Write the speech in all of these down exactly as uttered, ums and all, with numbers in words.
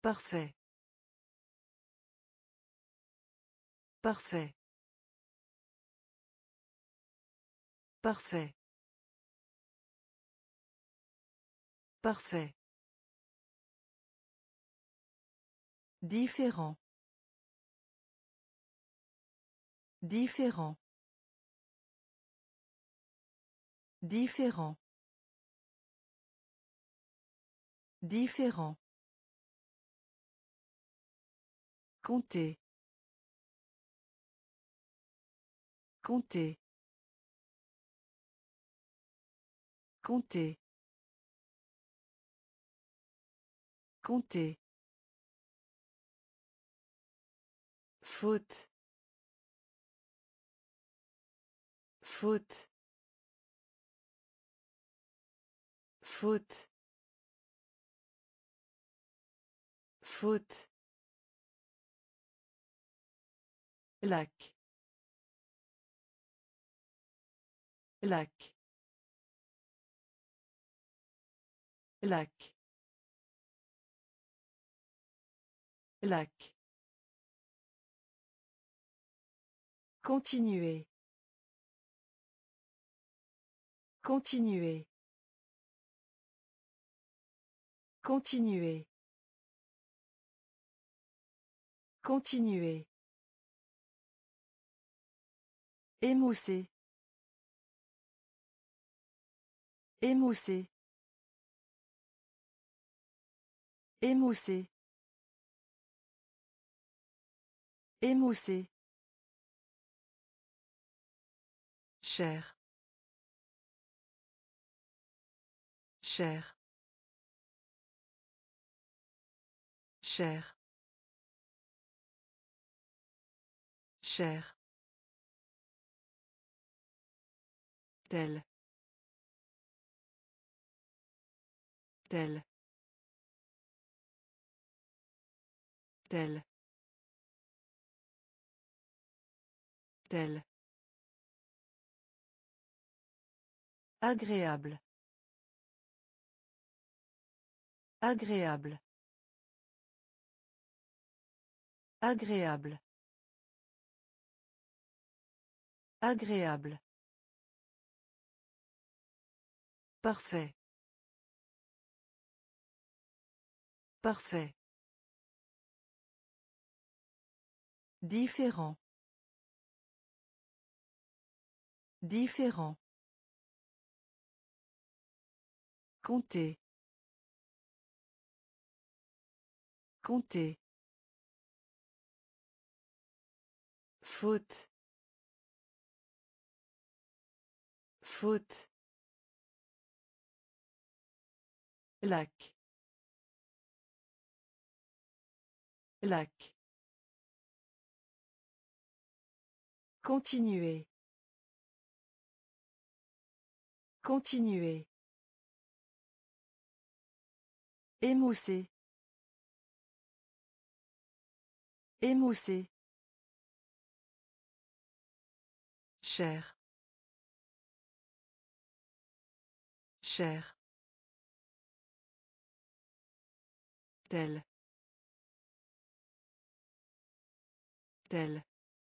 Parfait. Parfait. Parfait. Parfait. Différent. Différent. Différent. Différent. Compter. Compter. Compter. Compter. Faute. Faute. Faute. Faute. Lac. Lac. Lac. Lac. Continuer. Continuer. Continuer. Continuer. Émousser. Émousser. Émousser. Émousser. Cher. Cher. Cher. Cher. Tel. Tel. Tel. Tel. Agréable. Agréable. Agréable. Agréable. Parfait. Parfait. Différent. Différent. Compter. Compter. Faute. Faute. Lac. Lac. Continuer. Continuer. Émousser. Émousser. Cher. Cher. Tel. Tel.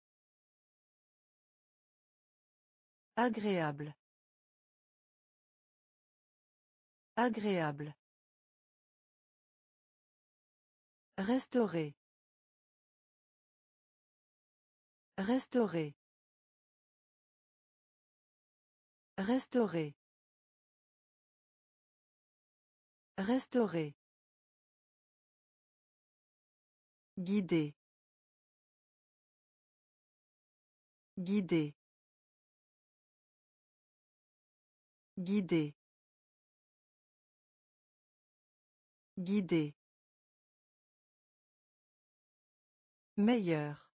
Agréable. Agréable. Restaurer. Restaurer. Restaurer. Restaurer. Guider. Guider. Guider. Guider. Meilleur.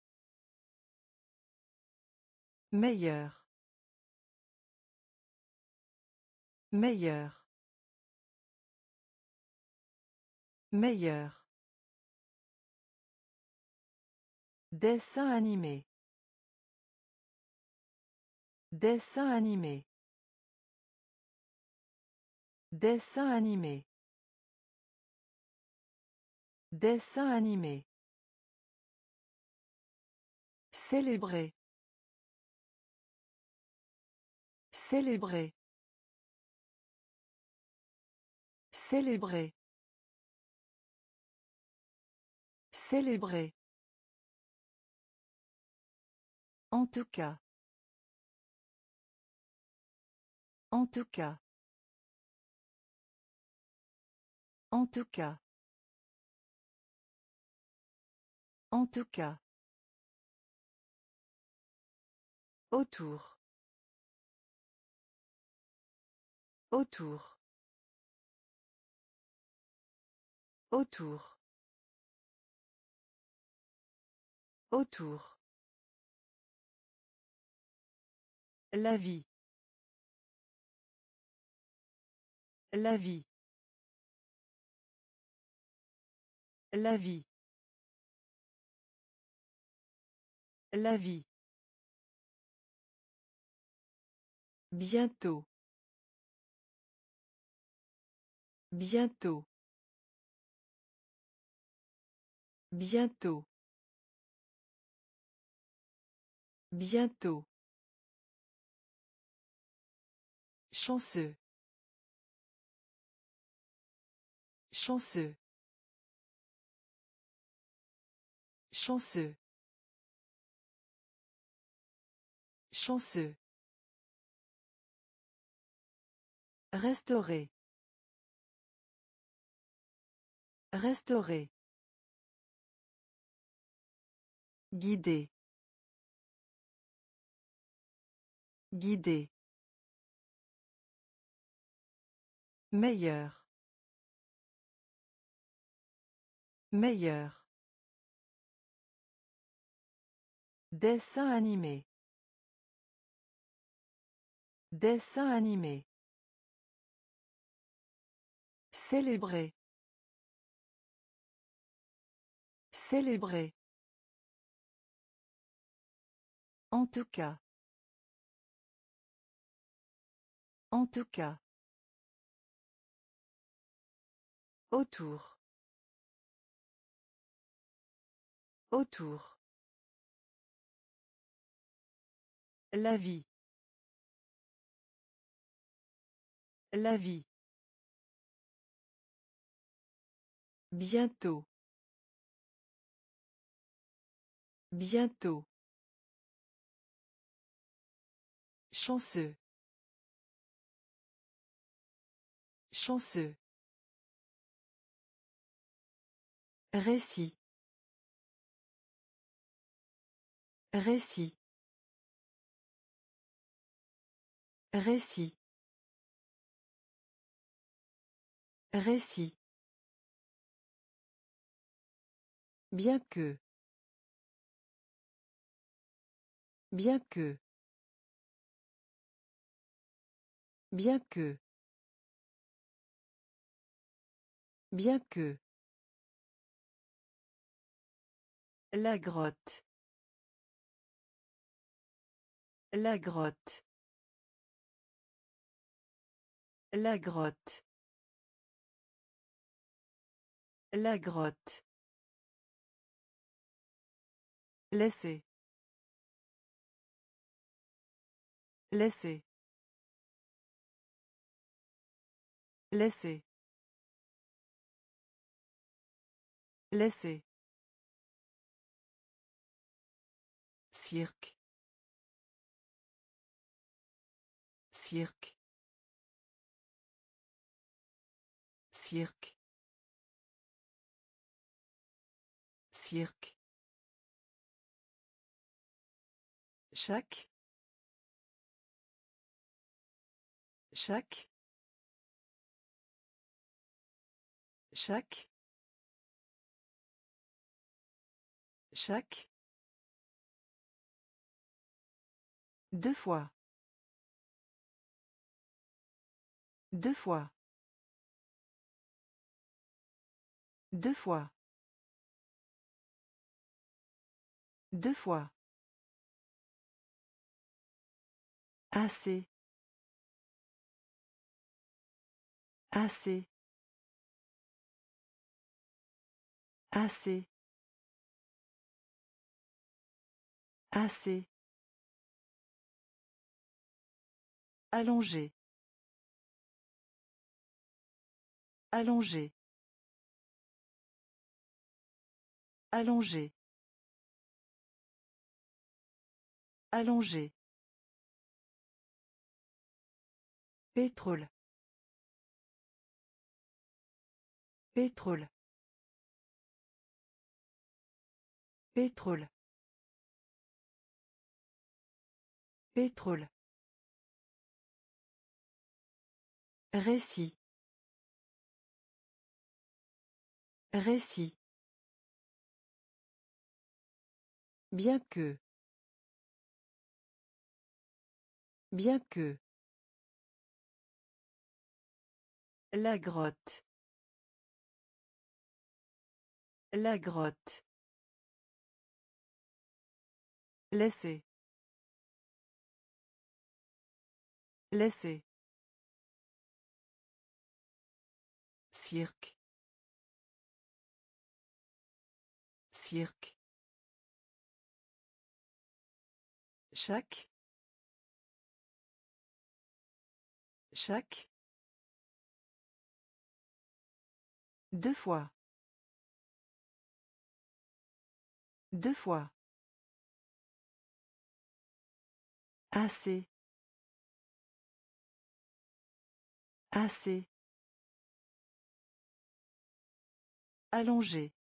Meilleur. Meilleur. Meilleur. Dessin animé. Dessin animé. Dessin animé. Dessin animé. Célébrer. Célébrer. Célébrer. Célébrer. En tout cas. En tout cas. En tout cas. En tout cas. Autour. Autour. Autour. Autour. La vie. La vie. La vie. La vie. Bientôt. Bientôt. Bientôt. Bientôt. Chanceux. Chanceux. Chanceux. Chanceux. Restaurer. Restaurer. Guider. Guider. Meilleur. Meilleur. Dessin animé. Dessin animé. Célébrer. Célébrer. En tout cas. En tout cas. Autour. Autour. La vie. La vie. Bientôt. Bientôt. Chanceux. Chanceux. Récit. Récit. Récit. Récit. Bien que. Bien que. Bien que. Bien que. La grotte. La grotte. La grotte. La grotte. Laisser. Laisser. Laisser. Laisser. Cirque. Cirque. Cirque. Cirque. Chaque. Chaque. Chaque. Chaque. Deux fois. Deux fois. Deux fois. Deux fois. Assez. Assez. Assez. Assez. Allongé. Allongé. Allongé. Allongé. Pétrole. Pétrole. Pétrole. Pétrole. Récit. Récit. Bien que. Bien que. La grotte. La grotte. Laisser. Laisser. Cirque. Cirque. Chaque. Chaque. Deux fois. Deux fois. Assez. Assez. Allongé.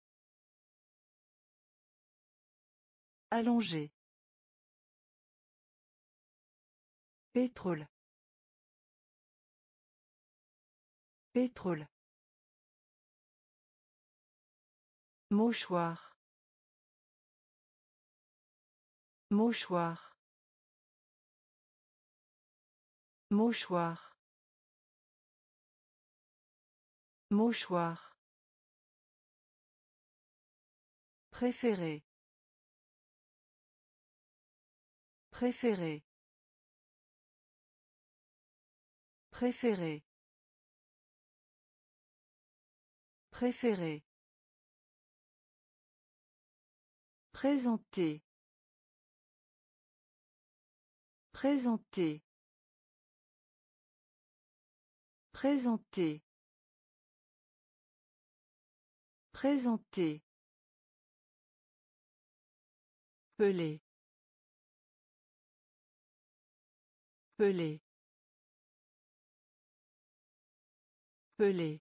Allongé. Pétrole. Pétrole. Mouchoir. Mouchoir. Mouchoir. Mouchoir. Préféré. Préféré. Préféré. Préféré. Présenter. Présenter. Présenter. Présenter. Pelé. Pelé. Pelé.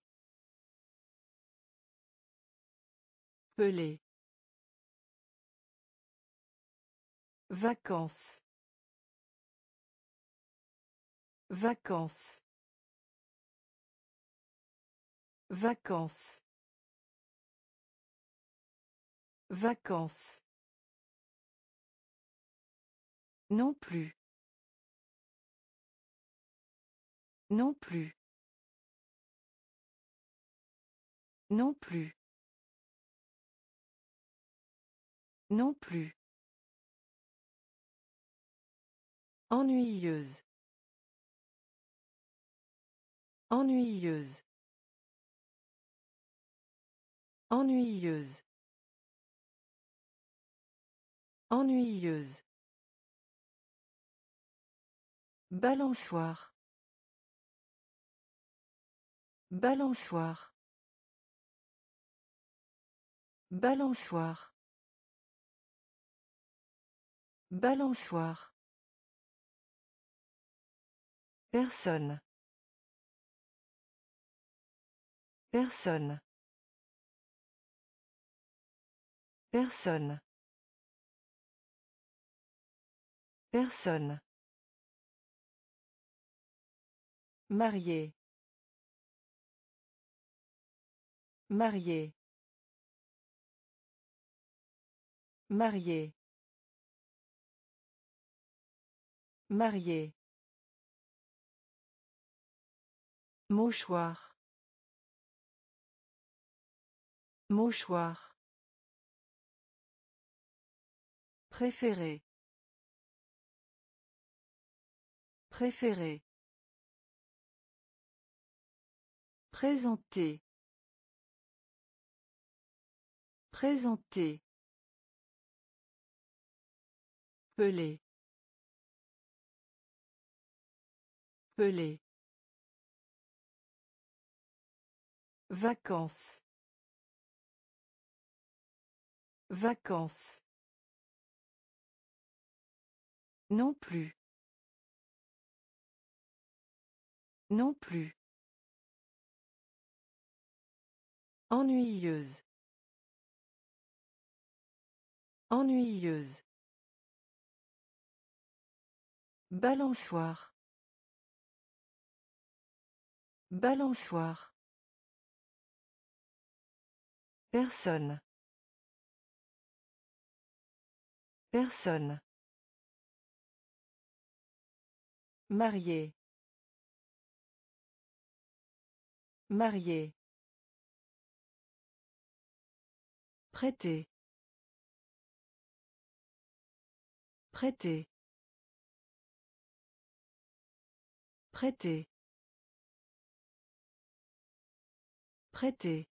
Pelé. Vacances. Vacances. Vacances. Vacances. Non plus. Non plus. Non plus. Non plus. Ennuyeuse. Ennuyeuse. Ennuyeuse. Ennuyeuse. Balançoire. Balançoire. Balançoire. Balançoire. Personne. Personne. Personne. Personne. Marié. Marié. Marié. Marié. Mouchoir. Mouchoir. Préféré. Préféré. Présenter. Présenter. Pelé. Pelé. Vacances. Vacances. Non plus. Non plus. Ennuyeuse. Ennuyeuse. Balançoire. Balançoire. Personne. Personne. Marié. Marié. Prêter. Prêter. Prêter. Prêter.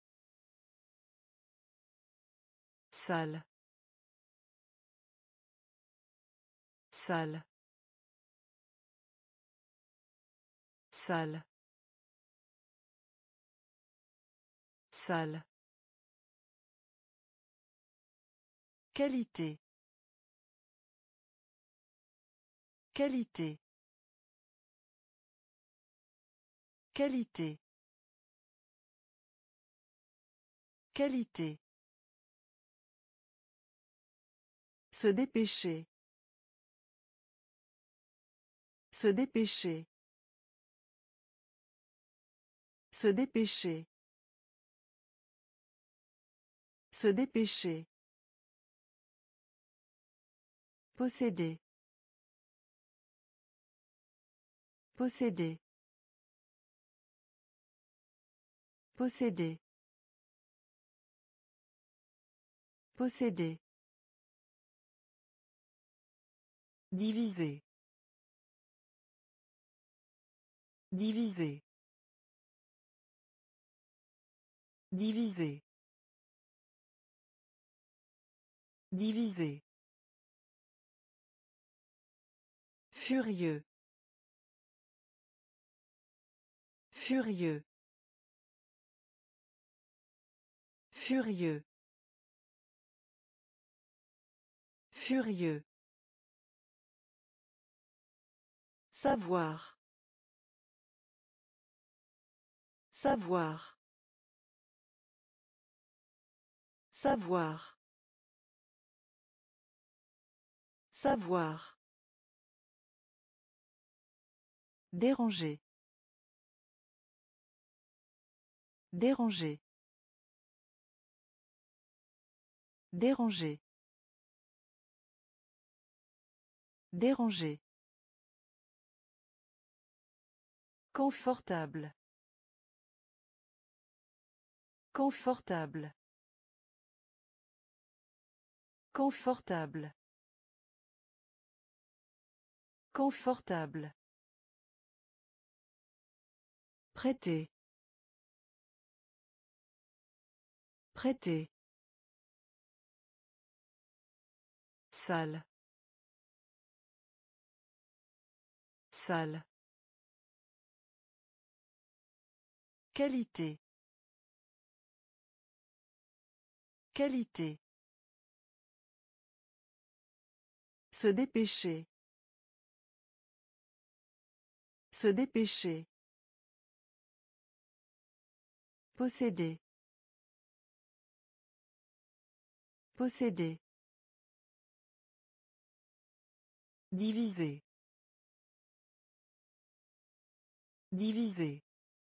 Salle. Salle. Salle. Salle. Qualité. Qualité. Qualité. Qualité. Se dépêcher. Se dépêcher. Se dépêcher. Se dépêcher. Posséder. Posséder. Posséder. Posséder. Diviser. Diviser. Diviser. Diviser. Furieux. Furieux. Furieux. Furieux. Savoir. Savoir. Savoir. Savoir. Déranger. Déranger. Déranger. Déranger. Confortable. Confortable. Confortable. Confortable. Prêter. Prêter. Salle. Salle. Qualité. Qualité. Se dépêcher. Se dépêcher. Posséder. Posséder. Diviser. Diviser.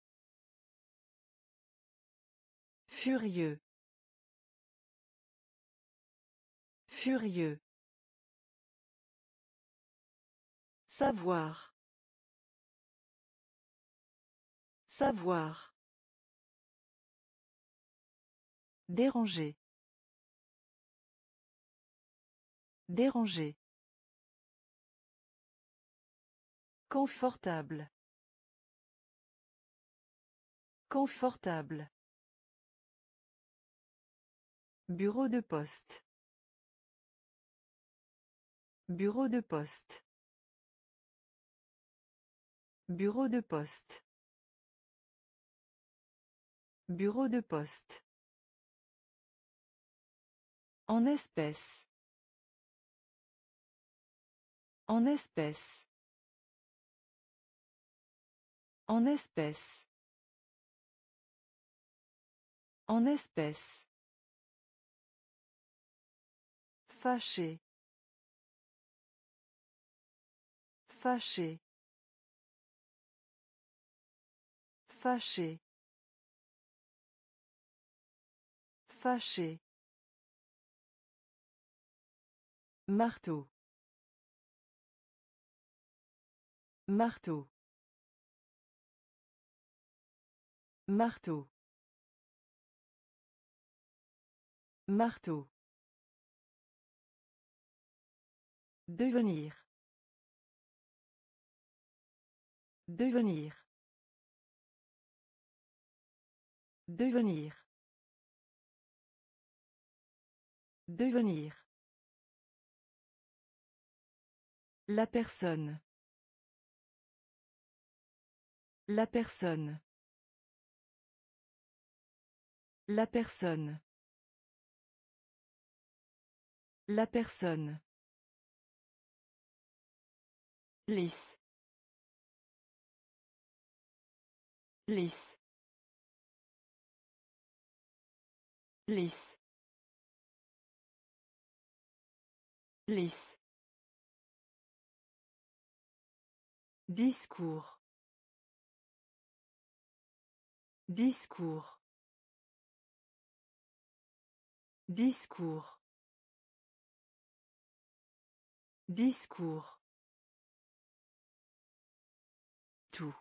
Furieux. Furieux. Savoir. Savoir. Déranger. Déranger. Confortable. Confortable. Bureau de poste. Bureau de poste. Bureau de poste. Bureau de poste. En espèce. En espèce. En espèce. En espèce. Fâché. Fâché. Fâché. Fâché. Marteau. Marteau. Marteau. Marteau. Devenir. Devenir. Devenir. Devenir. La personne. La personne. La personne. La personne. Lisse. Lisse. Lisse. Lisse. Discours. Discours. Discours. Discours. Tout.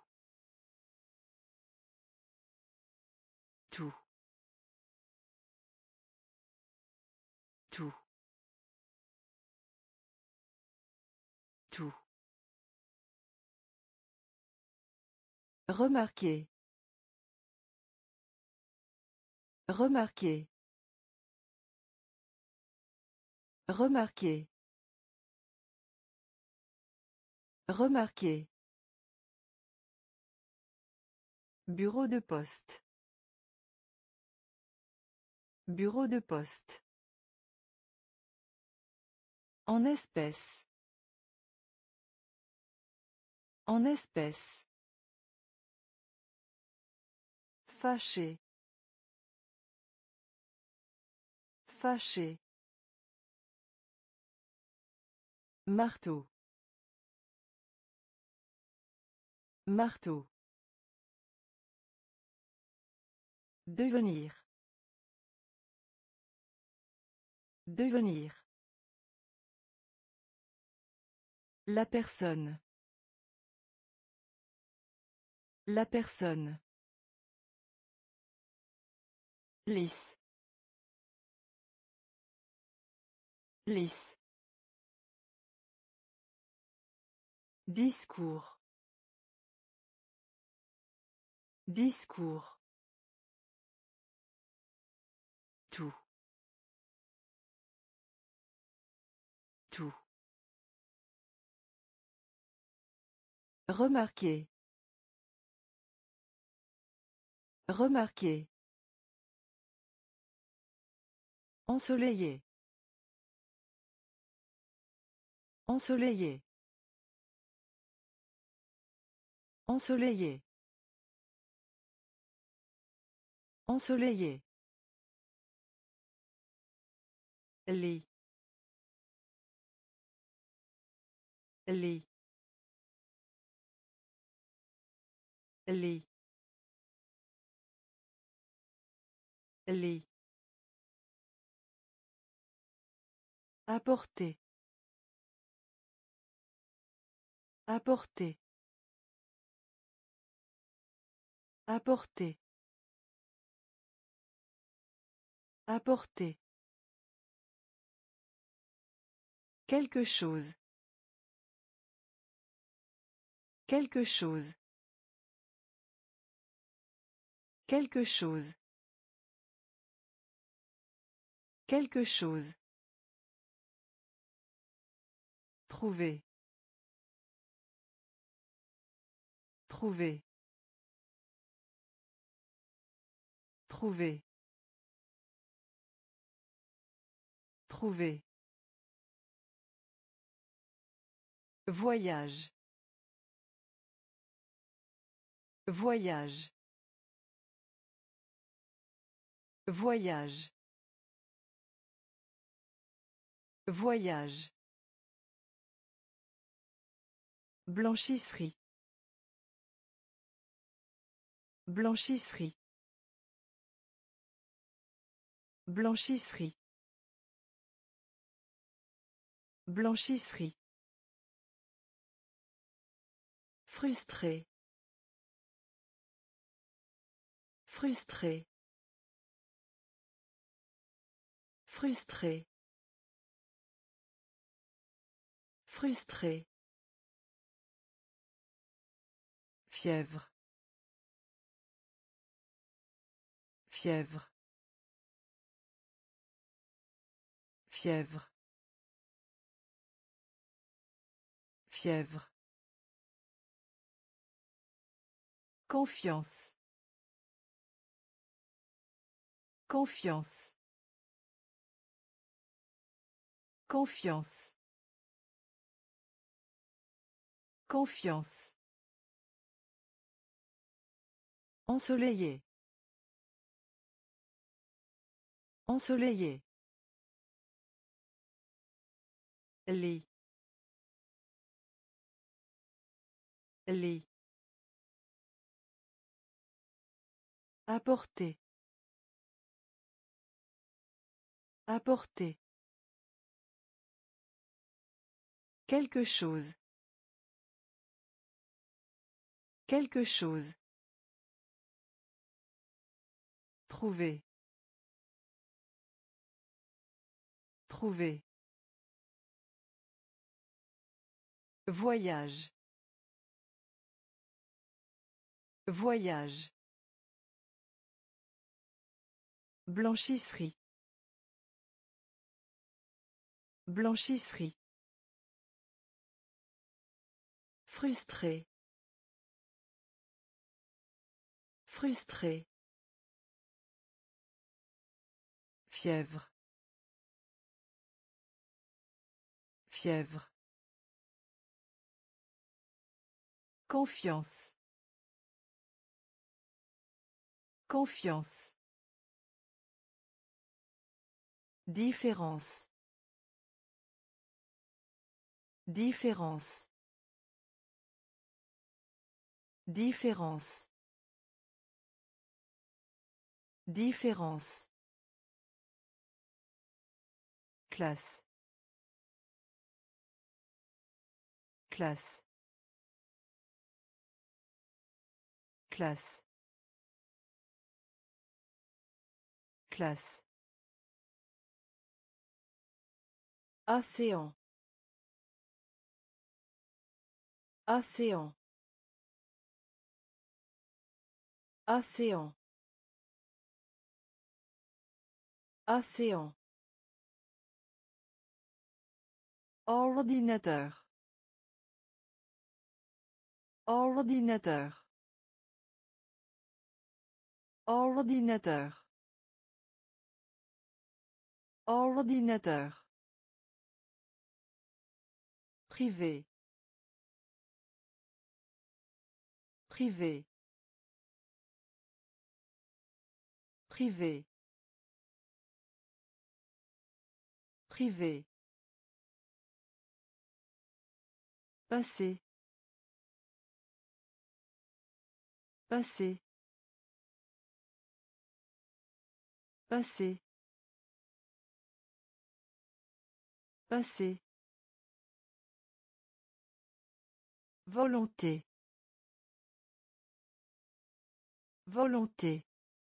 Tout. Tout. Tout. Remarquer. Remarquer. Remarquer. Remarquer. Bureau de poste. Bureau de poste. En espèce. En espèce. Fâché. Fâché. Marteau. Marteau. Devenir. Devenir. La personne. La personne. Lisse. Lisse. Discours. Discours. Tout. Tout. Remarquer. Remarquer. Ensoleillé. Ensoleillé. Ensoleillé. Ensoleillé. Lit. Lit. Lit. Lit. Apporter. Apporter. Apporter. Apporter. Quelque chose. Quelque chose. Quelque chose. Quelque chose. Trouver. Trouver. Trouver. Trouver. Voyage. Voyage. Voyage. Voyage. Blanchisserie. Blanchisserie. Blanchisserie. Blanchisserie. Frustré. Frustré. Frustré. Frustré. Fièvre. Fièvre. Fièvre. Fièvre. Confiance. Confiance. Confiance. Confiance. Ensoleillé. Ensoleillé. Lit. Lit. Apporter. Apporter. Quelque chose. Quelque chose. Trouver. Trouver. Voyage. Voyage. Blanchisserie. Blanchisserie. Frustré. Frustré. Fièvre. Fièvre. Confiance. Confiance. Différence. Différence. Différence. Différence. Classe. Classe. Classe. Classe. Océan. Océan. Océan. Océan. Ordinateur. Ordinateur. Ordinateur. Ordinateur. Privé. Privé. Privé. Privé. Passé. Passé. Passé. Passé. Volonté. Volonté.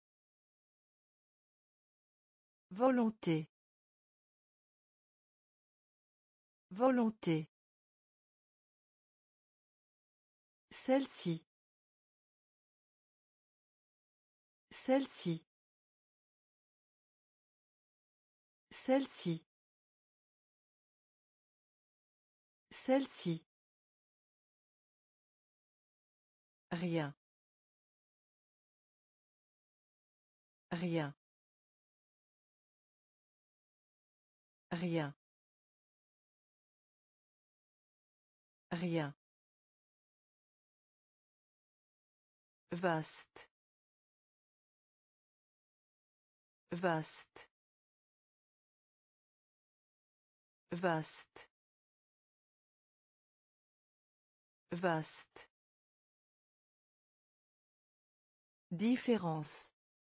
Volonté. Volonté. Celle-ci. Celle-ci. Celle-ci. Celle-ci. Rien. Rien. Rien. Rien. Vaste. Vaste. Vaste. Vaste. Différence.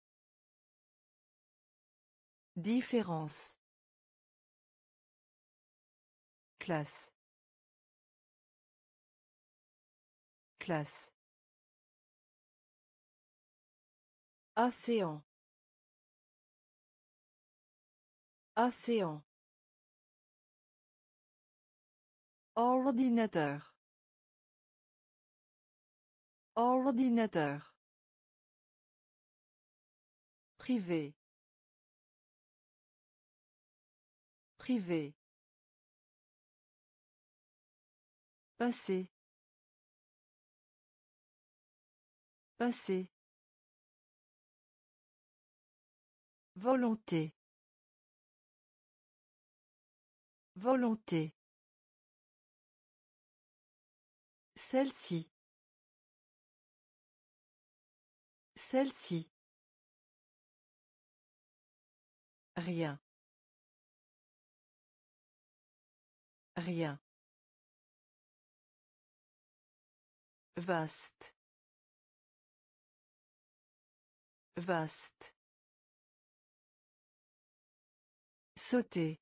Différence. Classe. Classe. Océan. Océan. Ordinateur. Ordinateur. Privé. Privé. Passé. Passé. Volonté. Volonté. Celle-ci. Celle-ci. Rien. Rien. Vaste. Vaste. Sauter.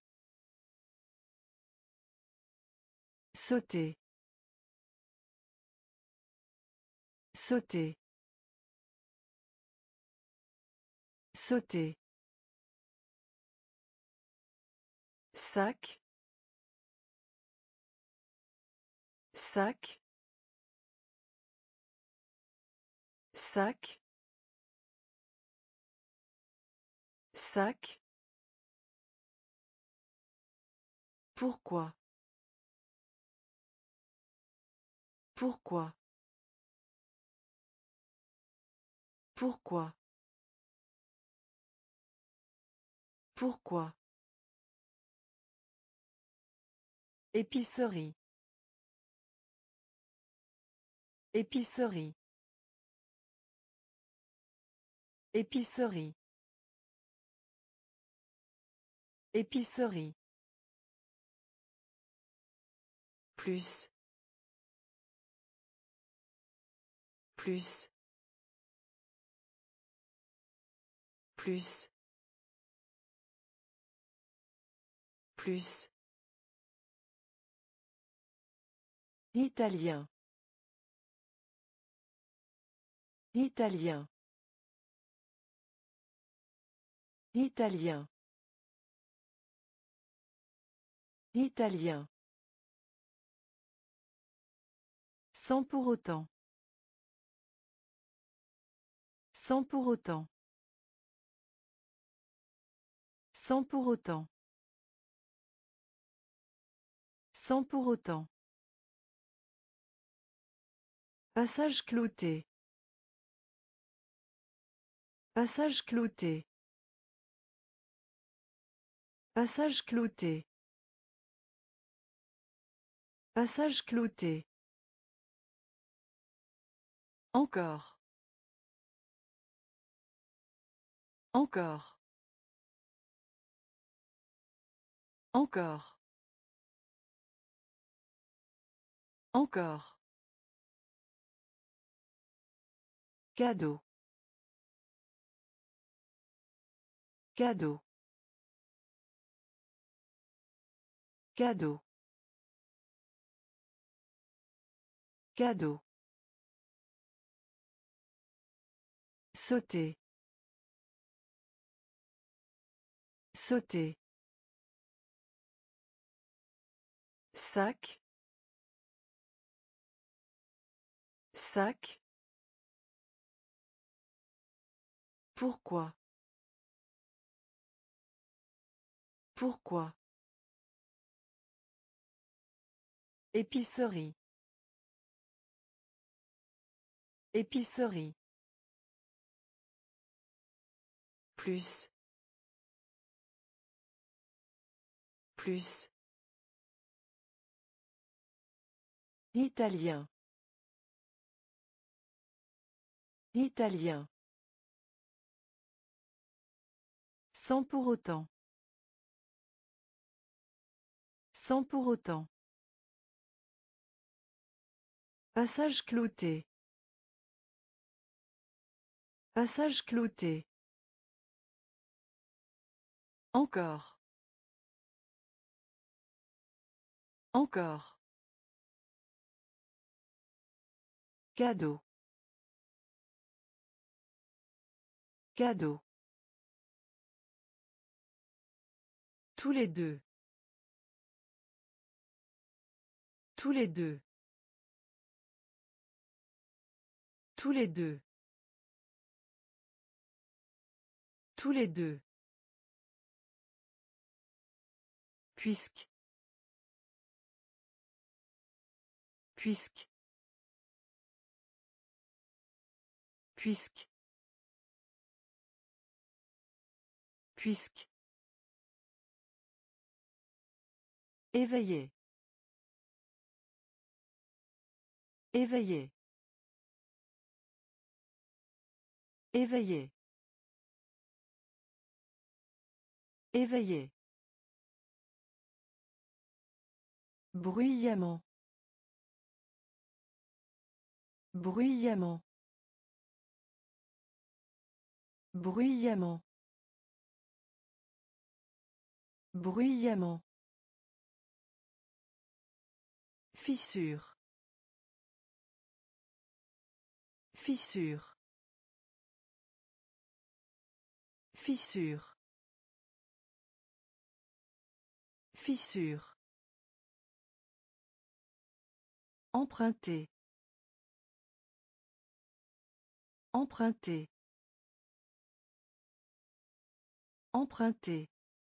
Sauter. Sauter. Sauter. Sac. Sac. Sac. Sac. Pourquoi? Pourquoi? Pourquoi? Pourquoi? Épicerie. Épicerie. Épicerie. Épicerie. Plus. Plus. Plus. Plus. Italien. Italien. Italien. Italien. Sans pour autant. Sans pour autant. Sans pour autant. Sans pour autant. Passage clouté. Passage clouté. Passage clouté. Passage clouté. Encore. Encore. Encore. Encore. Cadeau. Cadeau. Cadeau. Cadeau. Sauter. Sauter. Sac. Sac. Pourquoi? Pourquoi? Épicerie. Épicerie. Plus. Plus. Italien. Italien. Sans pour autant. Sans pour autant. Passage clouté. Passage clouté. Encore. Encore. Cadeau. Cadeau. Tous les deux. Tous les deux. Tous les deux. Tous les deux. Puisque. Puisque. Puisque. Puisque. Éveillé. Éveillé. Éveillé. Éveillé. Bruyamment. Bruyamment. Bruyamment. Bruyamment. Fissure. Fissure. Fissure. Fissure. Emprunter. Emprunter. Emprunter.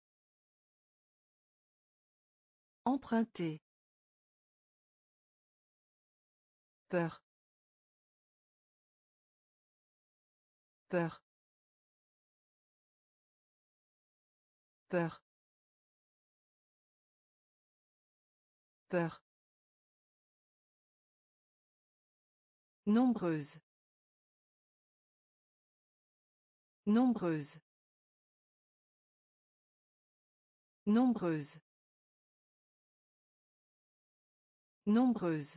Emprunter. Peur. Peur. Peur. Peur. Nombreuse. Nombreuse. Nombreuse. Nombreuse.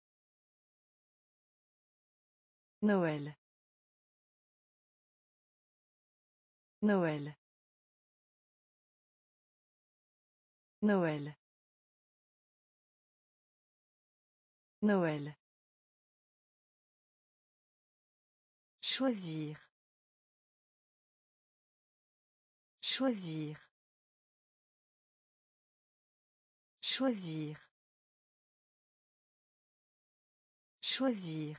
Noël. Noël. Noël. Noël. Choisir. Choisir. Choisir. Choisir.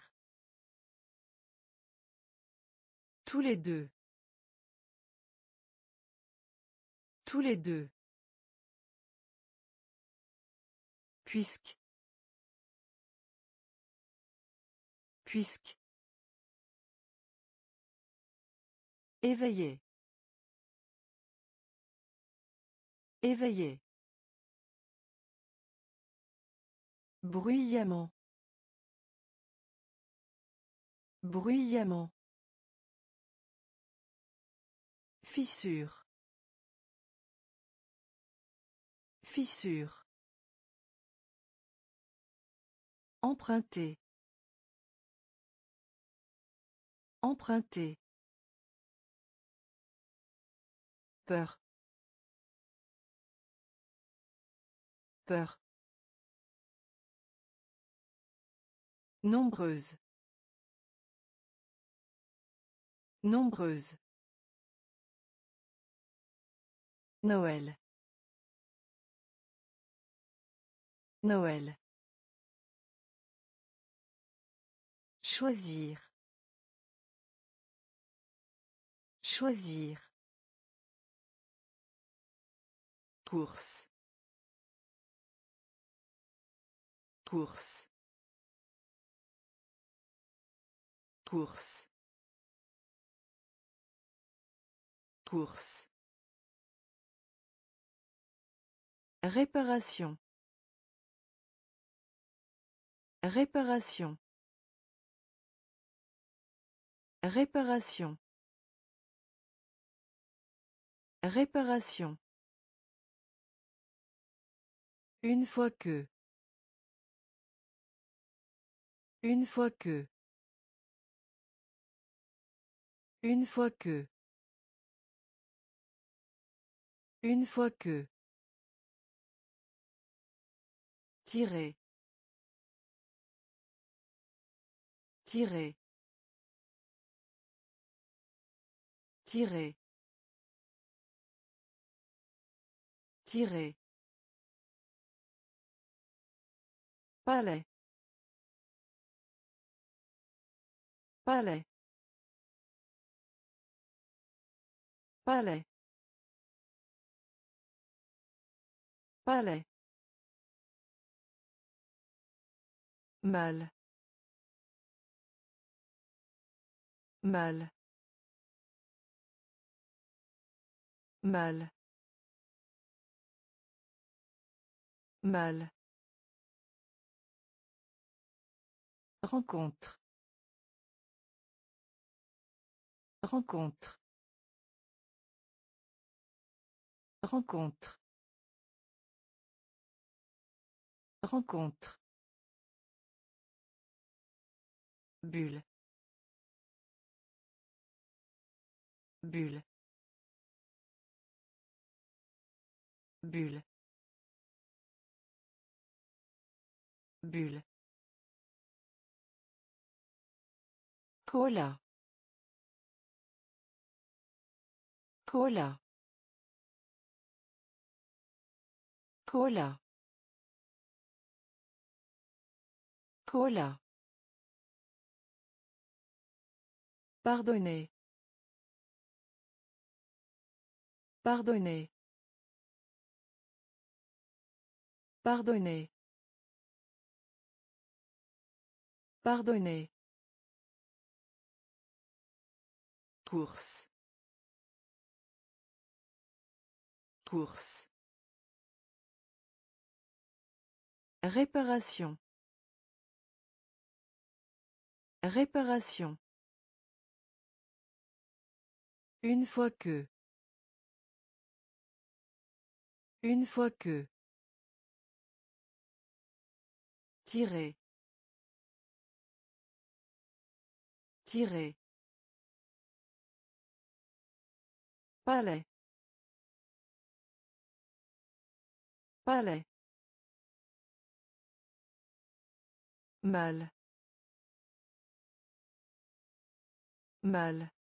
Tous les deux. Tous les deux. Puisque. Puisque. Éveillé. Éveillé. Bruyamment. Bruyamment. Fissure. Fissure. Emprunter. Emprunter. Peur. Peur. Nombreuse. Nombreuse. Noël. Noël. Choisir. Choisir. Course. Course. Course. Course. Réparation. Réparation. Réparation. Réparation. Une fois que. Une fois que. Une fois que. Une fois que. Tirer. Tirer. Tirer. Tirer. Palais. Palais. Palais. Palais. Mal. Mal. Mal. Mal. Rencontre. Rencontre. Rencontre. Rencontre. Bulle. Bulle. Bulle. Bulle. Cola. Cola. Cola. Cola. Pardonnez. Pardonnez. Pardonnez. Pardonnez. Course. Course. Réparation. Réparation. Une fois que. Une fois que. Tirer. Tirer. Palais. Palais. Mal. Mal.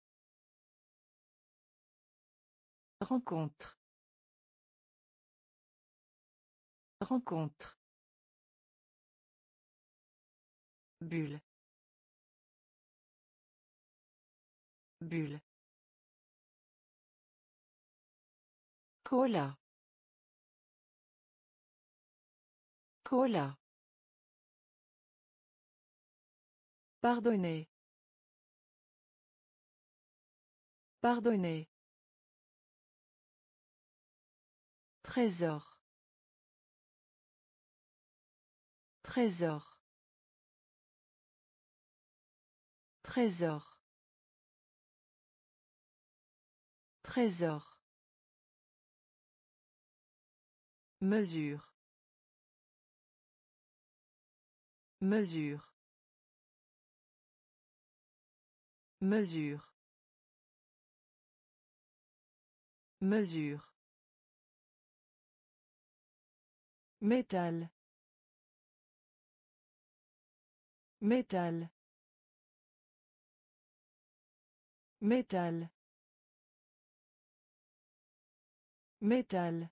Rencontre. Rencontre. Bulle. Bulle. Cola. Cola. Pardonnez. Pardonnez. Trésor. Trésor. Trésor. Trésor. Mesure. Mesure. Mesure. Mesure. Métal. Métal. Métal. Métal.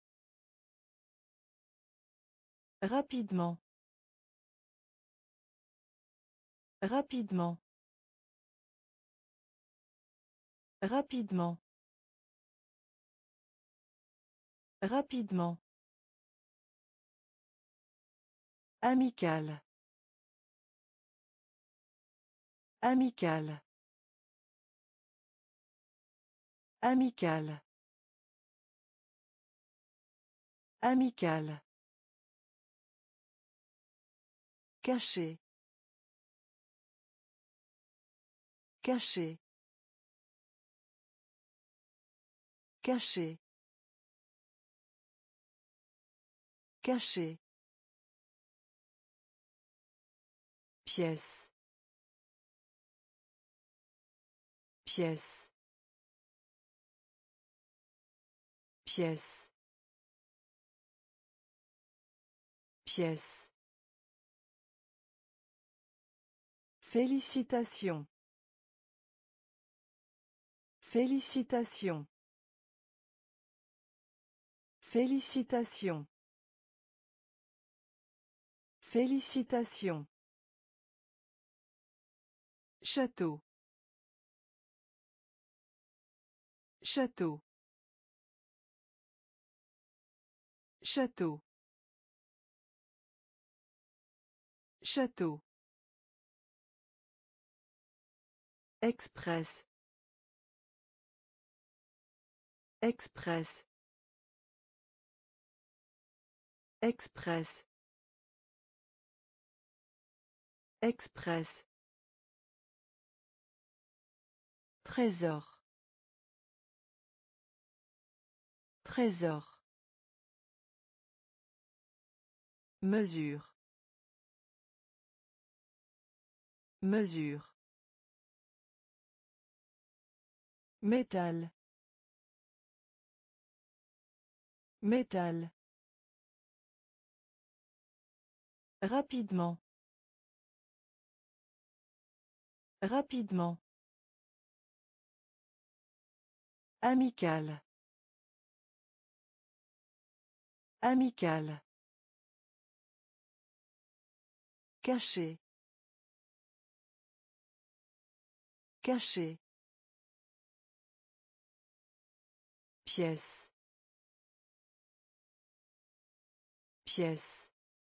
Rapidement. Rapidement. Rapidement. Rapidement. Amical. Amical. Amical. Amical. Caché. Caché. Caché. Caché. Pièce. Pièce. Pièce. Pièce. Félicitations. Félicitations. Félicitations. Félicitations. Château. Château. Château. Château. Express. Express. Express. Express. Trésor. Trésor. Mesure. Mesure. Métal. Métal. Rapidement. Rapidement. Amical. Amical. Caché. Caché. Pièce. Pièce.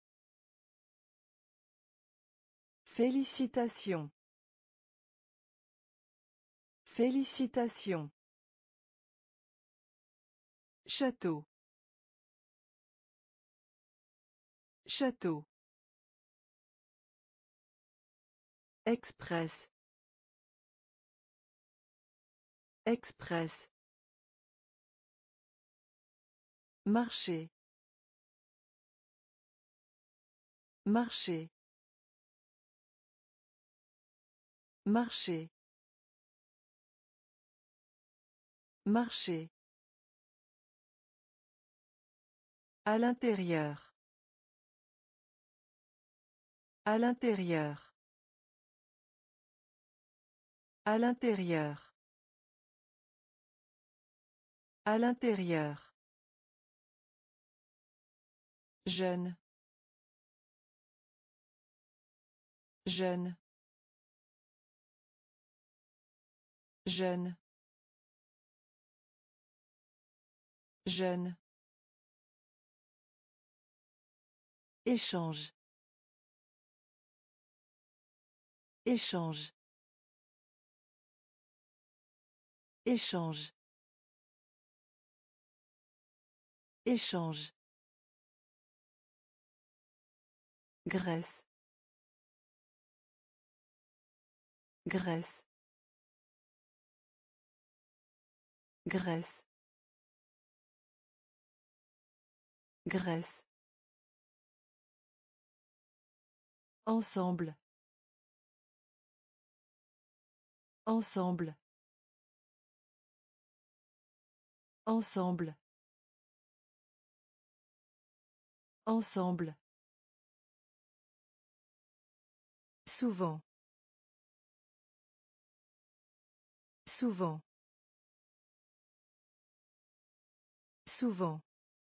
Félicitations. Félicitations. Château. Château. Express. Express. Marcher. Marcher. Marcher. Marcher. À l'intérieur. À l'intérieur. À l'intérieur. À l'intérieur. Jeune. Jeune. Jeune. Jeune. Échange. Échange. Échange. Échange. Graisse. Graisse. Graisse. Graisse. Ensemble. Ensemble. Ensemble. Ensemble. Souvent. Souvent. Souvent.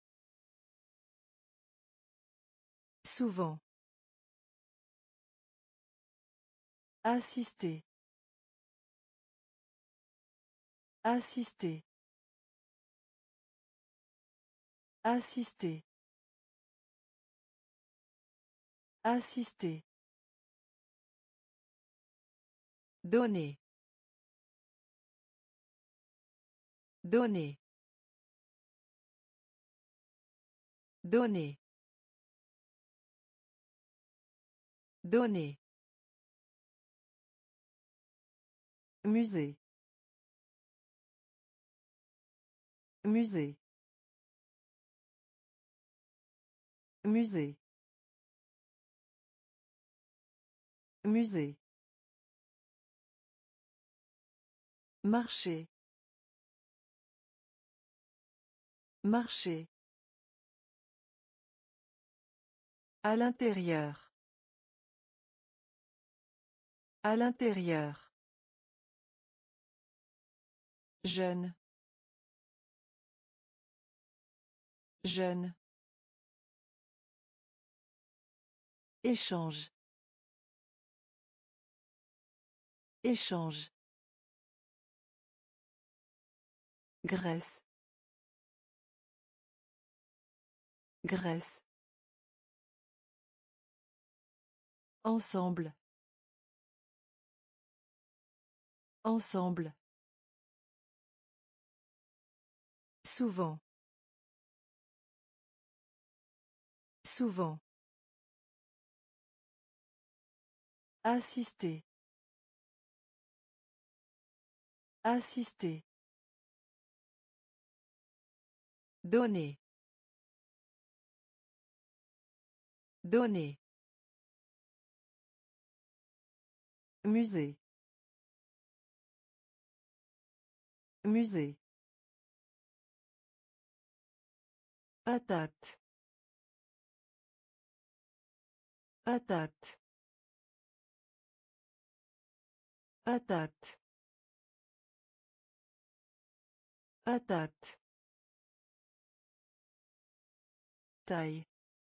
Souvent. Assister. Assister. Assister. Assister. Donner. Donner. Donner. Donner. Musée. Musée. Musée. Musée. Marcher. Marcher. À l'intérieur. À l'intérieur. Jeune. Jeune. Échange. Échange. Graisse. Graisse. Ensemble. Ensemble. Souvent. Souvent. Assister. Assister. Donner. Donner. Musée. Musée. Patate. Patate. Patate. Patate. Taille.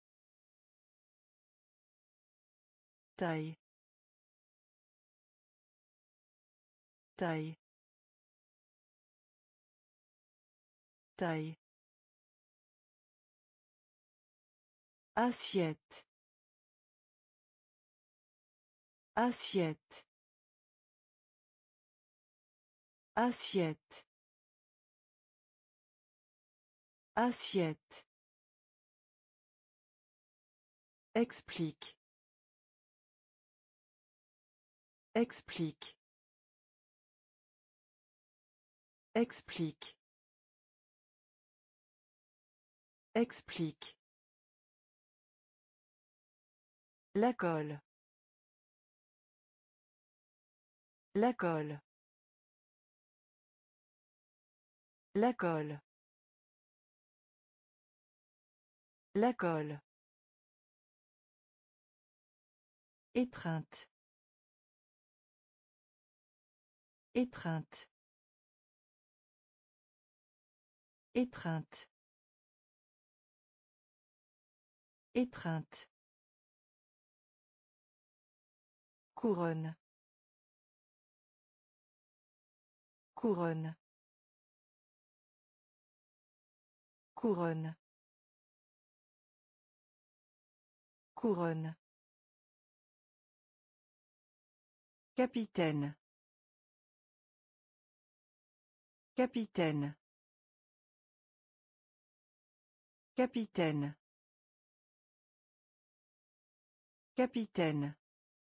Taille. Taille. Taille. Assiette. Assiette. Assiette. Assiette. Explique. Explique. Explique. Explique. La colle. La colle. La colle. La colle. Étreinte. Étreinte. Étreinte. Étreinte. Couronne. Couronne. Couronne. Couronne. Capitaine. Capitaine. Capitaine. Capitaine.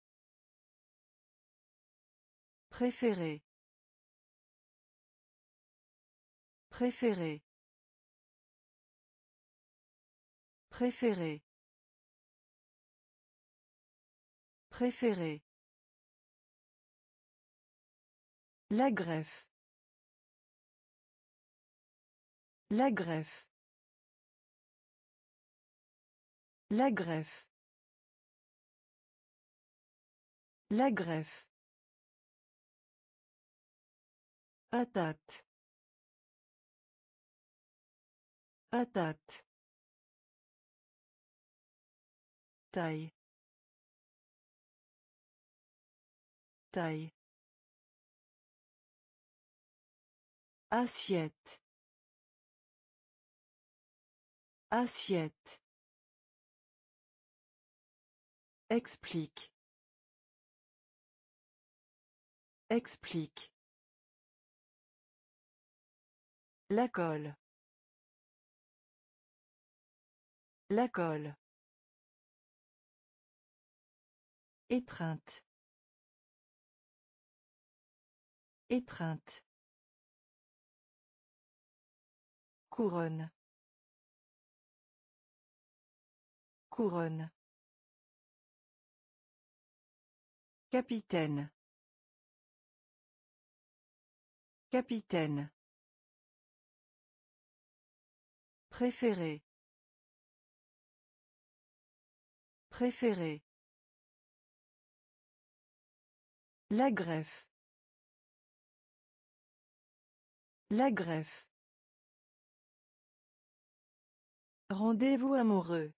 Préféré. Préféré. Préféré. Préféré. La greffe. La greffe. La greffe. La greffe. Patate. Patate. Taille. Taille. Assiette. Assiette. Explique. Explique. La colle. La colle. Étreinte. Étreinte. Couronne. Couronne. Capitaine. Capitaine. Préféré. Préféré. La greffe. La greffe. Rendez-vous amoureux.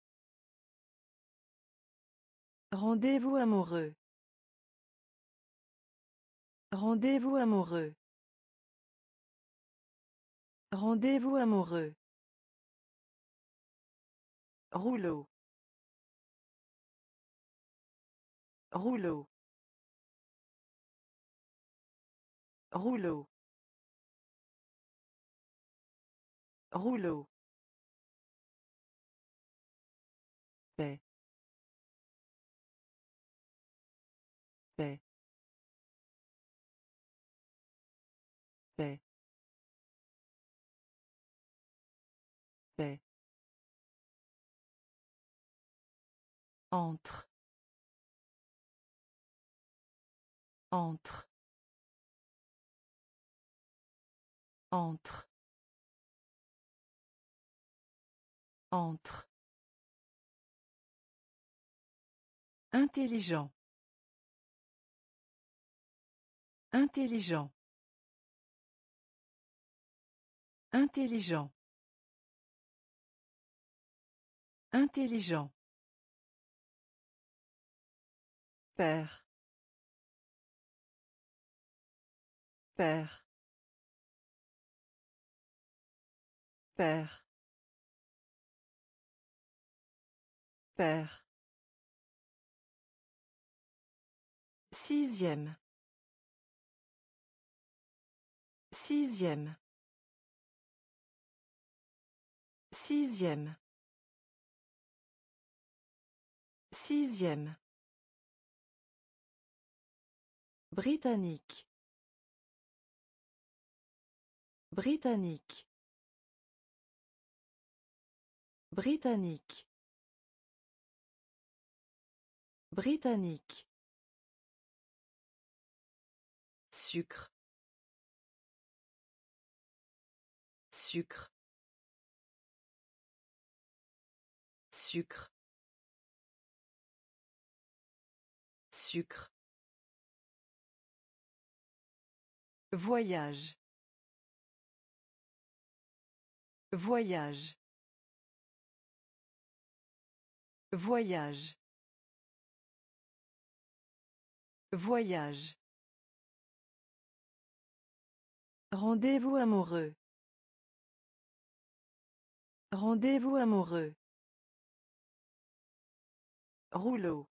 Rendez-vous amoureux. Rendez-vous amoureux. Rendez-vous amoureux. Rouleau. Rouleau. Rouleau. Rouleau. Paix. Paix. Paix. Paix. Entre. Entre. Entre. Entre. Intelligent. Intelligent. Intelligent. Intelligent. Père. Père. Père. Père. Sixième. Sixième. Sixième. Sixième. Britannique. Britannique. Britannique. Britannique. Sucre. Sucre. Sucre. Sucre. Voyage. Voyage. Voyage. Voyage. Rendez-vous amoureux. Rendez-vous amoureux. Rouleau.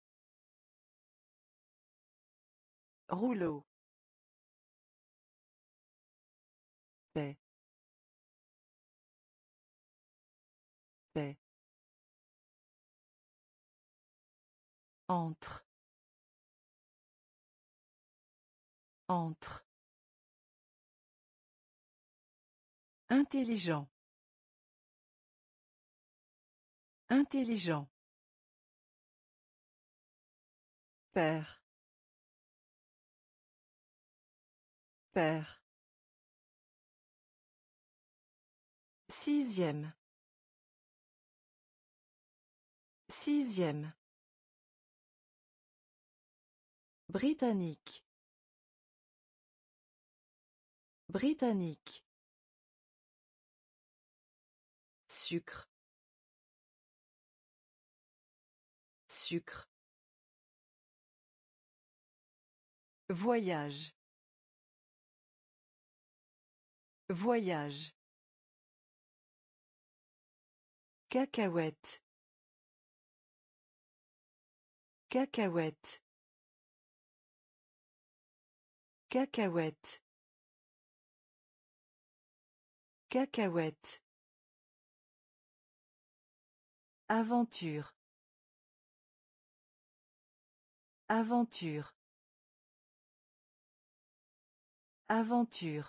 Rouleau. Paix. Paix. Entre. Entre. Intelligent. Intelligent. Père. Père. Sixième. Sixième. Britannique. Britannique. Sucre. Sucre. Voyage. Voyage. Cacahuète. Cacahuète. Cacahuète. Cacahuète. Aventure. Aventure. Aventure.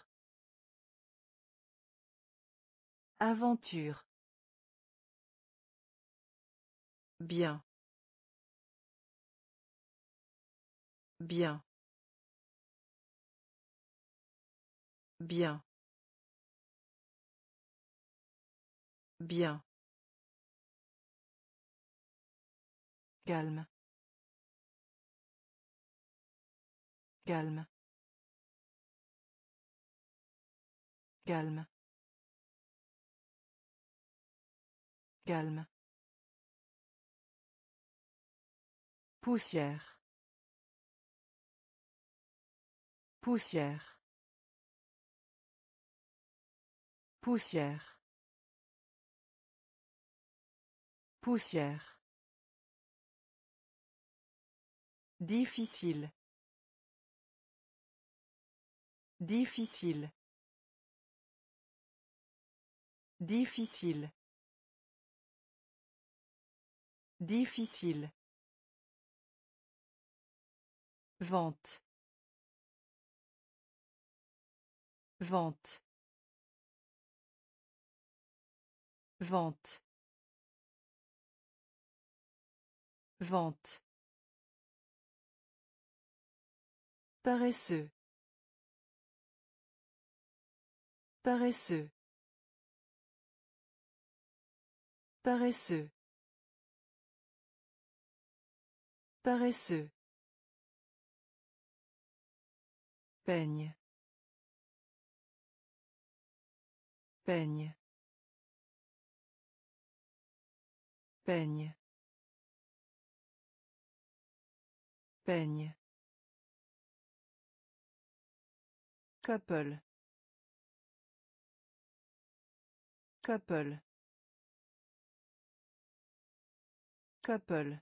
Aventure. Bien. Bien. Bien. Bien. Calme. Calme. Calme. Calme. Poussière. Poussière. Poussière. Poussière. Difficile. Difficile. Difficile. Difficile. Vente. Vente. Vente. Vente. Paresseux. Paresseux. Paresseux. Paresseux. Peigne. Peigne. Peigne. Peigne. Couple. Couple. Couple.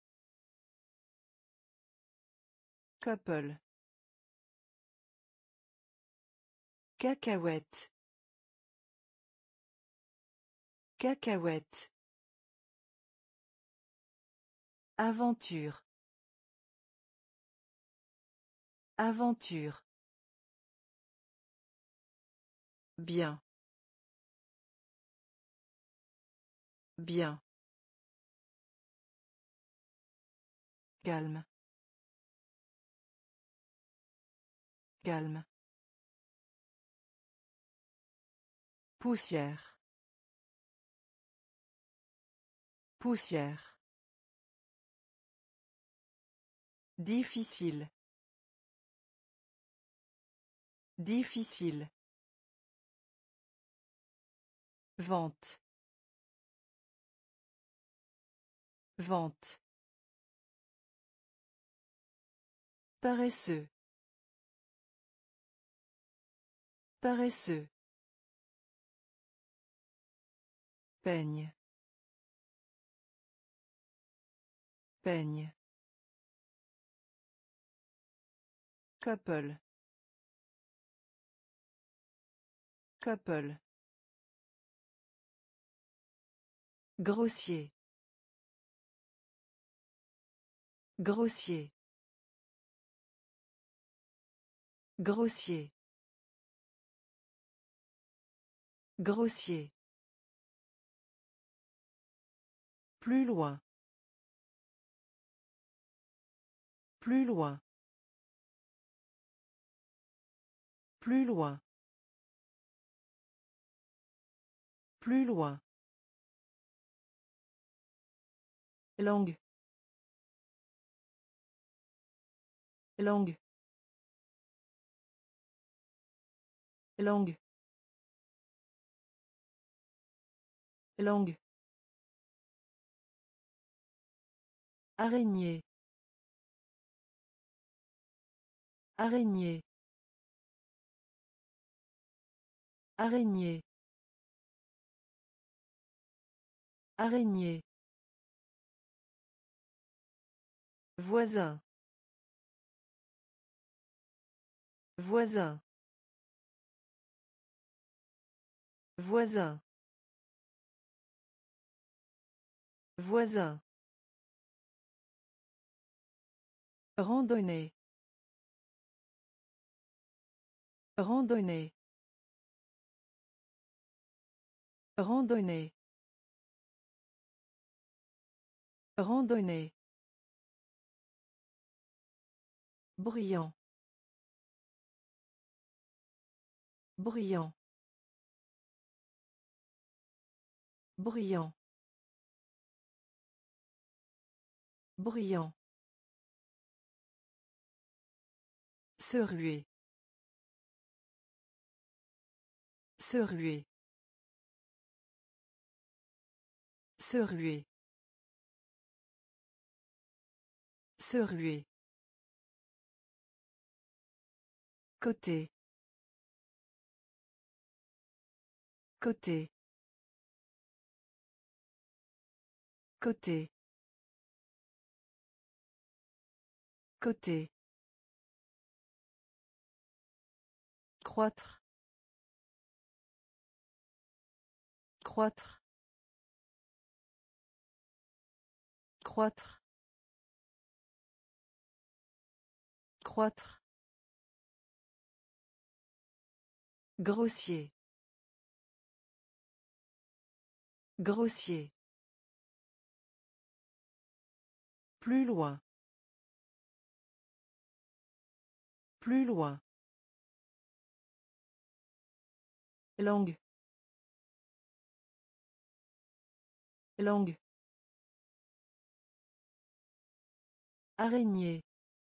Couple. Cacahuète. Cacahuète. Aventure. Aventure. Bien. Bien. Calme. Calme. Poussière. Poussière. Difficile. Difficile. Vente. Vente. Paresseux. Paresseux. Peigne. Peigne. Couple. Couple. Grossier. Grossier. Grossier. Grossier. Plus loin. Plus loin. Plus loin. Plus loin. Langue. Langue. Langue. Langue. Araignée. Araignée. Araignée. Araignée. Voisin. Voisin. Voisin. Voisin. Randonnée. Randonnée. Randonnée. Randonnée. Brillant. Brillant. Brillant. Brillant. Se ruer. Se ruer. Se ruer. Se ruer. Côté. Côté. Côté. Côté. Croître. Croître. Croître. Croître. Grossier. Grossier. Plus loin. Plus loin. Langue. Langue. Araignée.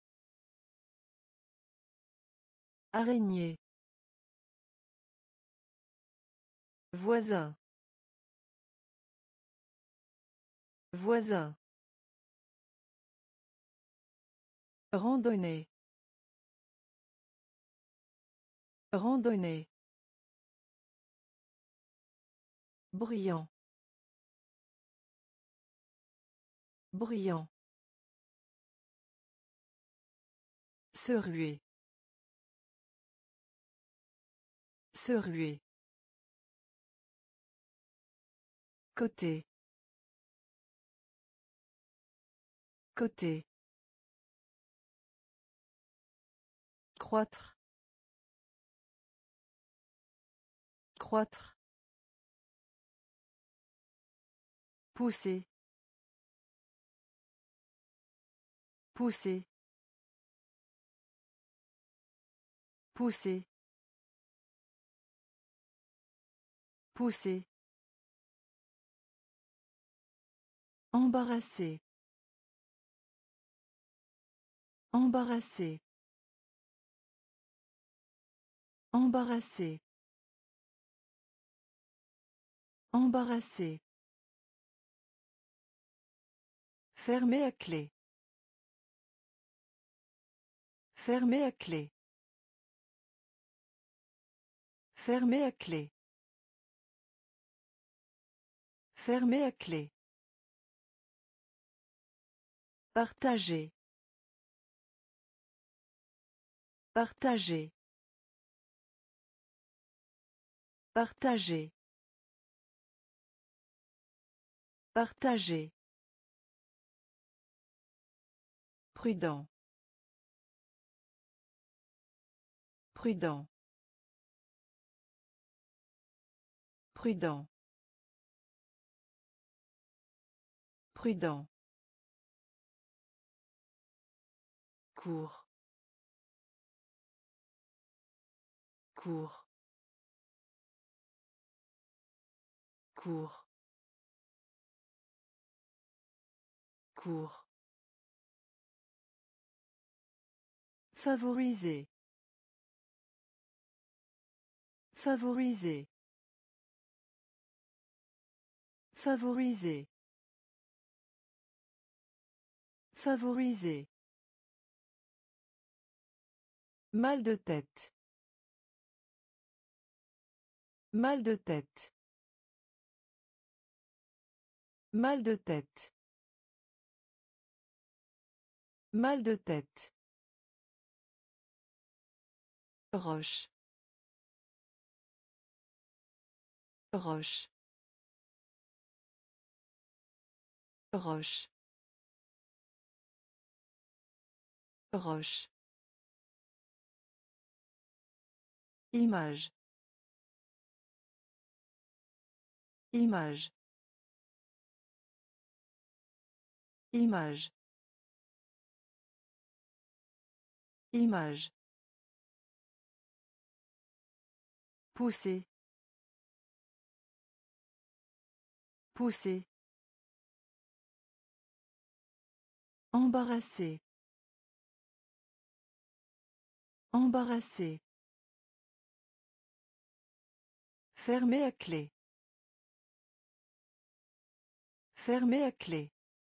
Araignée. Voisin. Voisin. Randonnée. Randonnée. Brillant. Brillant. Se ruer. Se ruer. Côté. Côté. Croître. Croître. Pousser. Pousser. Pousser. Pousser. Embarrassé. Embarrassé. Embarrassé. Embarrassé. Fermé à clé. Fermé à clé. Fermé à clé. Fermé à clé. Partager. Partager. Partager. Partager. Prudent. Prudent. Prudent. Prudent. Cours. Cours. Cours. Cours. Favoriser. Favoriser. Favoriser. Favoriser. Mal de tête. Mal de tête. Mal de tête. Mal de tête. Roche. Roche. Roche. Roche. Image. Image. Image. Image. Pousser. Pousser. Embarrassé. Embarrassé. Fermé à clé. Fermé à clé.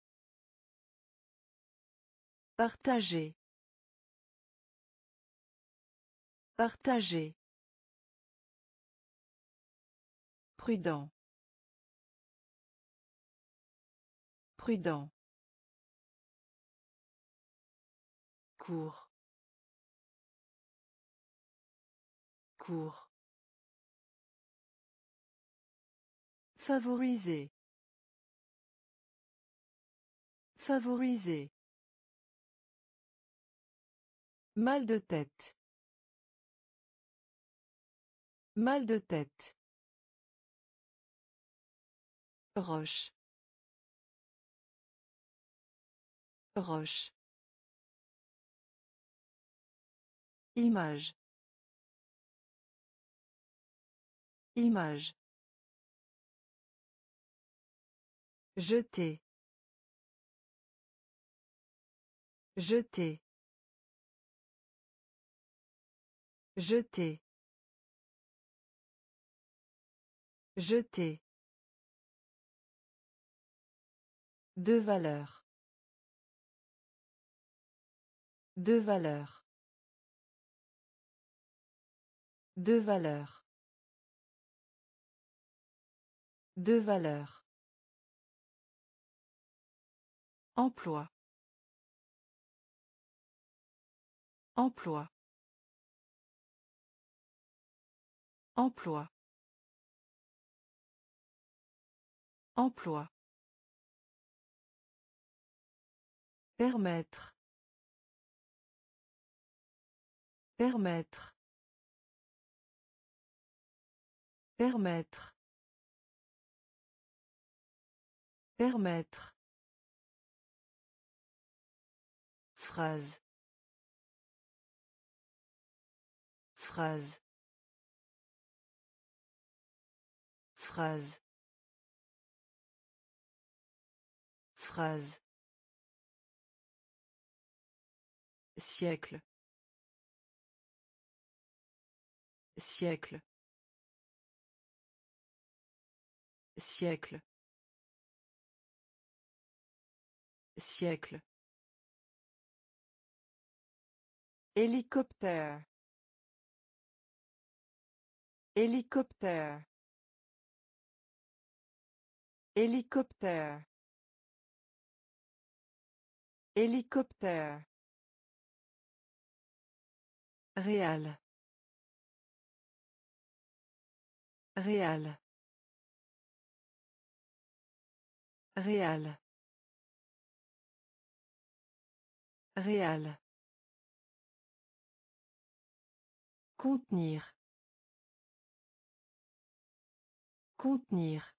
Partager. Partager. Prudent. Prudent. Cours. Cours. Favoriser. Favoriser. Mal de tête. Mal de tête. Roche. Roche. Image. Image. Jeter. Jeter. Jeter. Jeter. De valeur. De valeur. De valeur. De valeur. Emploi. Emploi. Emploi. Emploi. Permettre. Permettre. Permettre. Permettre. Phrase. Phrase. Phrase. Phrase. Siècle. Siècle. Siècle. Siècle. Hélicoptère. Hélicoptère. Hélicoptère. Hélicoptère. Réal. Réal. Réal. Réal. Contenir. Contenir.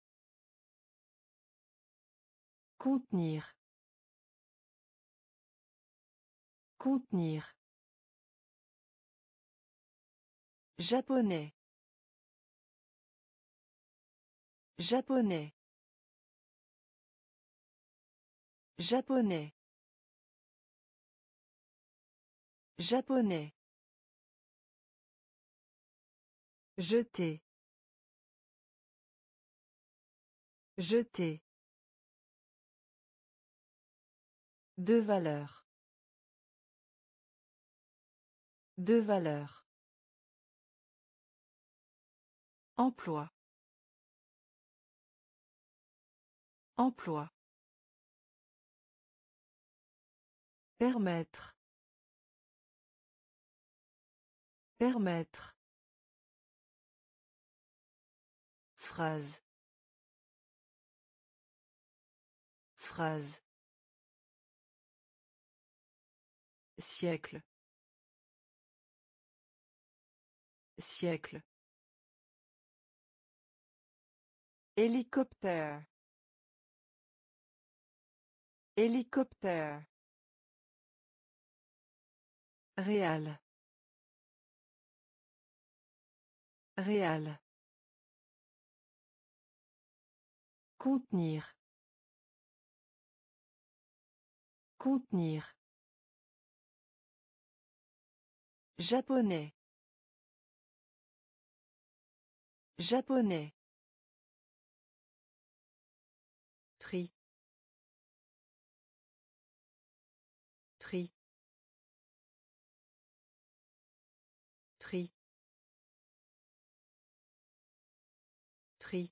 Contenir. Contenir. Japonais. Japonais. Japonais. Japonais. Jeter. Jeter. De valeur. De valeur. Emploi. Emploi. Permettre. Permettre. Phrase. Phrase. Siècle. Siècle. Hélicoptère. Hélicoptère. Réal. Réal. Contenir. Contenir. Japonais. Japonais. Prix. Prix. Prix. Prix.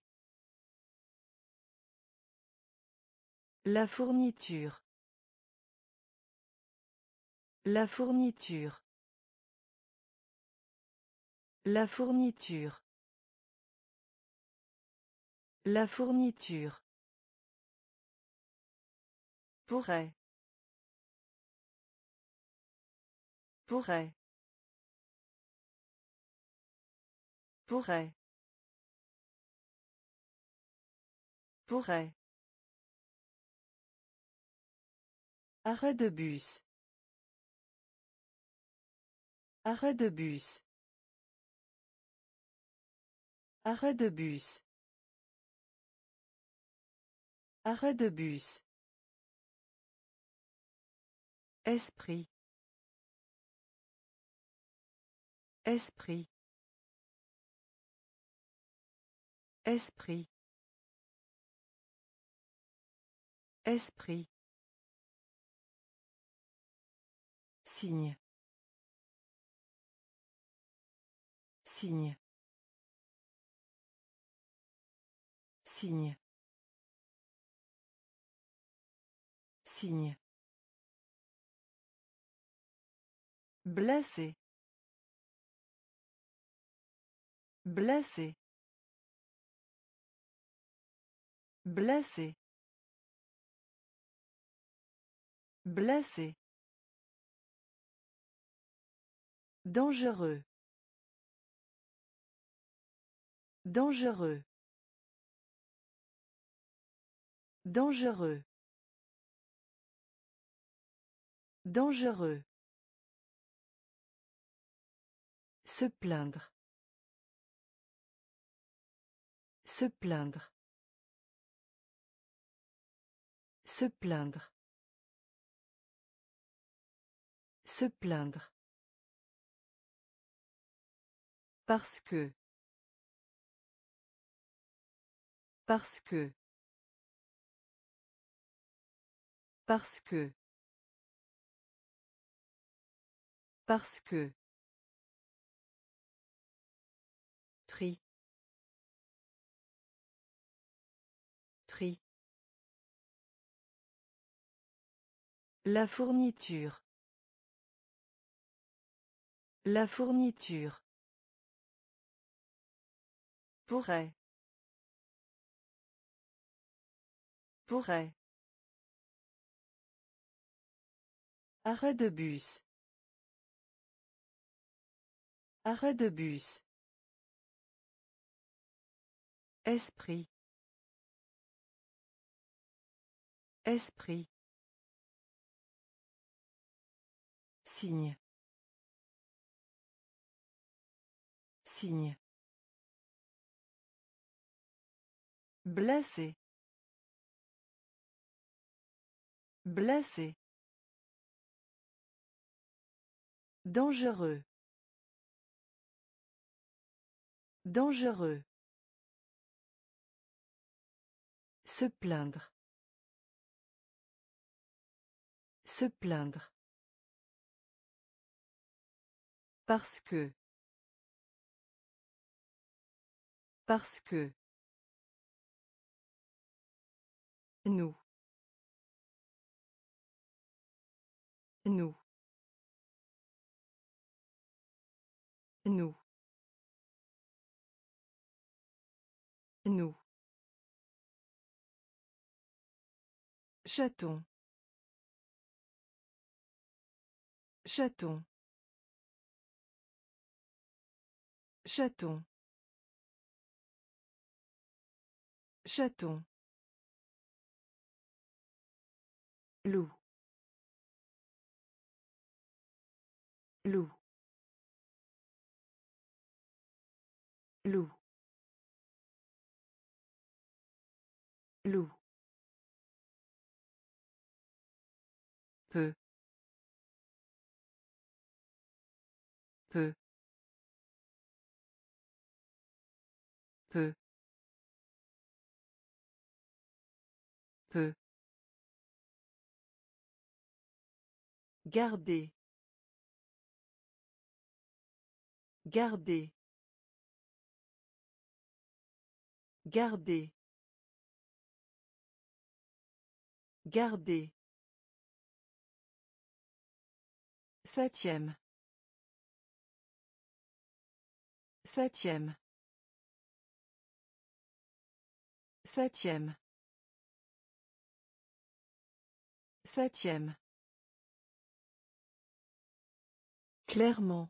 La fourniture. La fourniture. La fourniture. La fourniture. Pourrait. Pourrait. Pourrait. Pourrait. Arrêt de bus. Arrêt de bus. Arrêt de bus. Arrêt de bus. Esprit. Esprit. Esprit. Esprit. Signe. Signe. Signe. Signe. Blessé. Blessé. Blessé. Blessé. Dangereux. Dangereux. Dangereux. Dangereux. Se plaindre. Se plaindre. Se plaindre. Se plaindre. Parce que. Parce que. Parce que. Parce que. Prix. Prix. La fourniture. La fourniture. Pourrait. Pourrait. Arrêt de bus. Arrêt de bus. Esprit. Esprit. Signe. Signe. Blessé. Blessé. Dangereux. Dangereux. Se plaindre. Se plaindre. Parce que. Parce que. Nous. Nous. Nous. Nous. Chaton. Chaton. Chaton. Chaton. Loup. Loup. Loup. Loup. Peu. Peu. Peu. Peu. Garder. Garder. Garder. Garder. Septième. Septième. Septième. Septième. Clairement.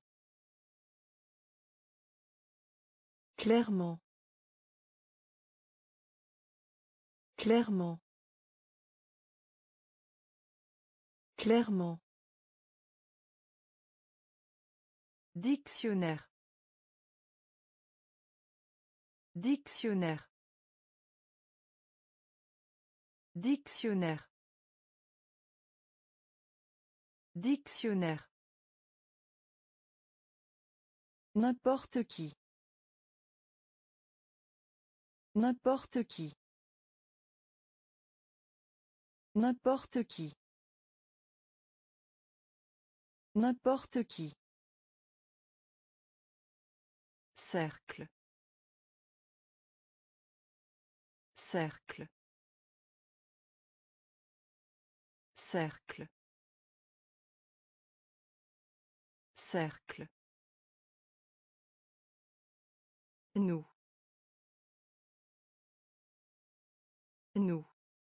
Clairement. Clairement. Clairement. Dictionnaire. Dictionnaire. Dictionnaire. Dictionnaire. N'importe qui. N'importe qui. N'importe qui. N'importe qui. Cercle. Cercle. Cercle. Cercle. Nous. Nous.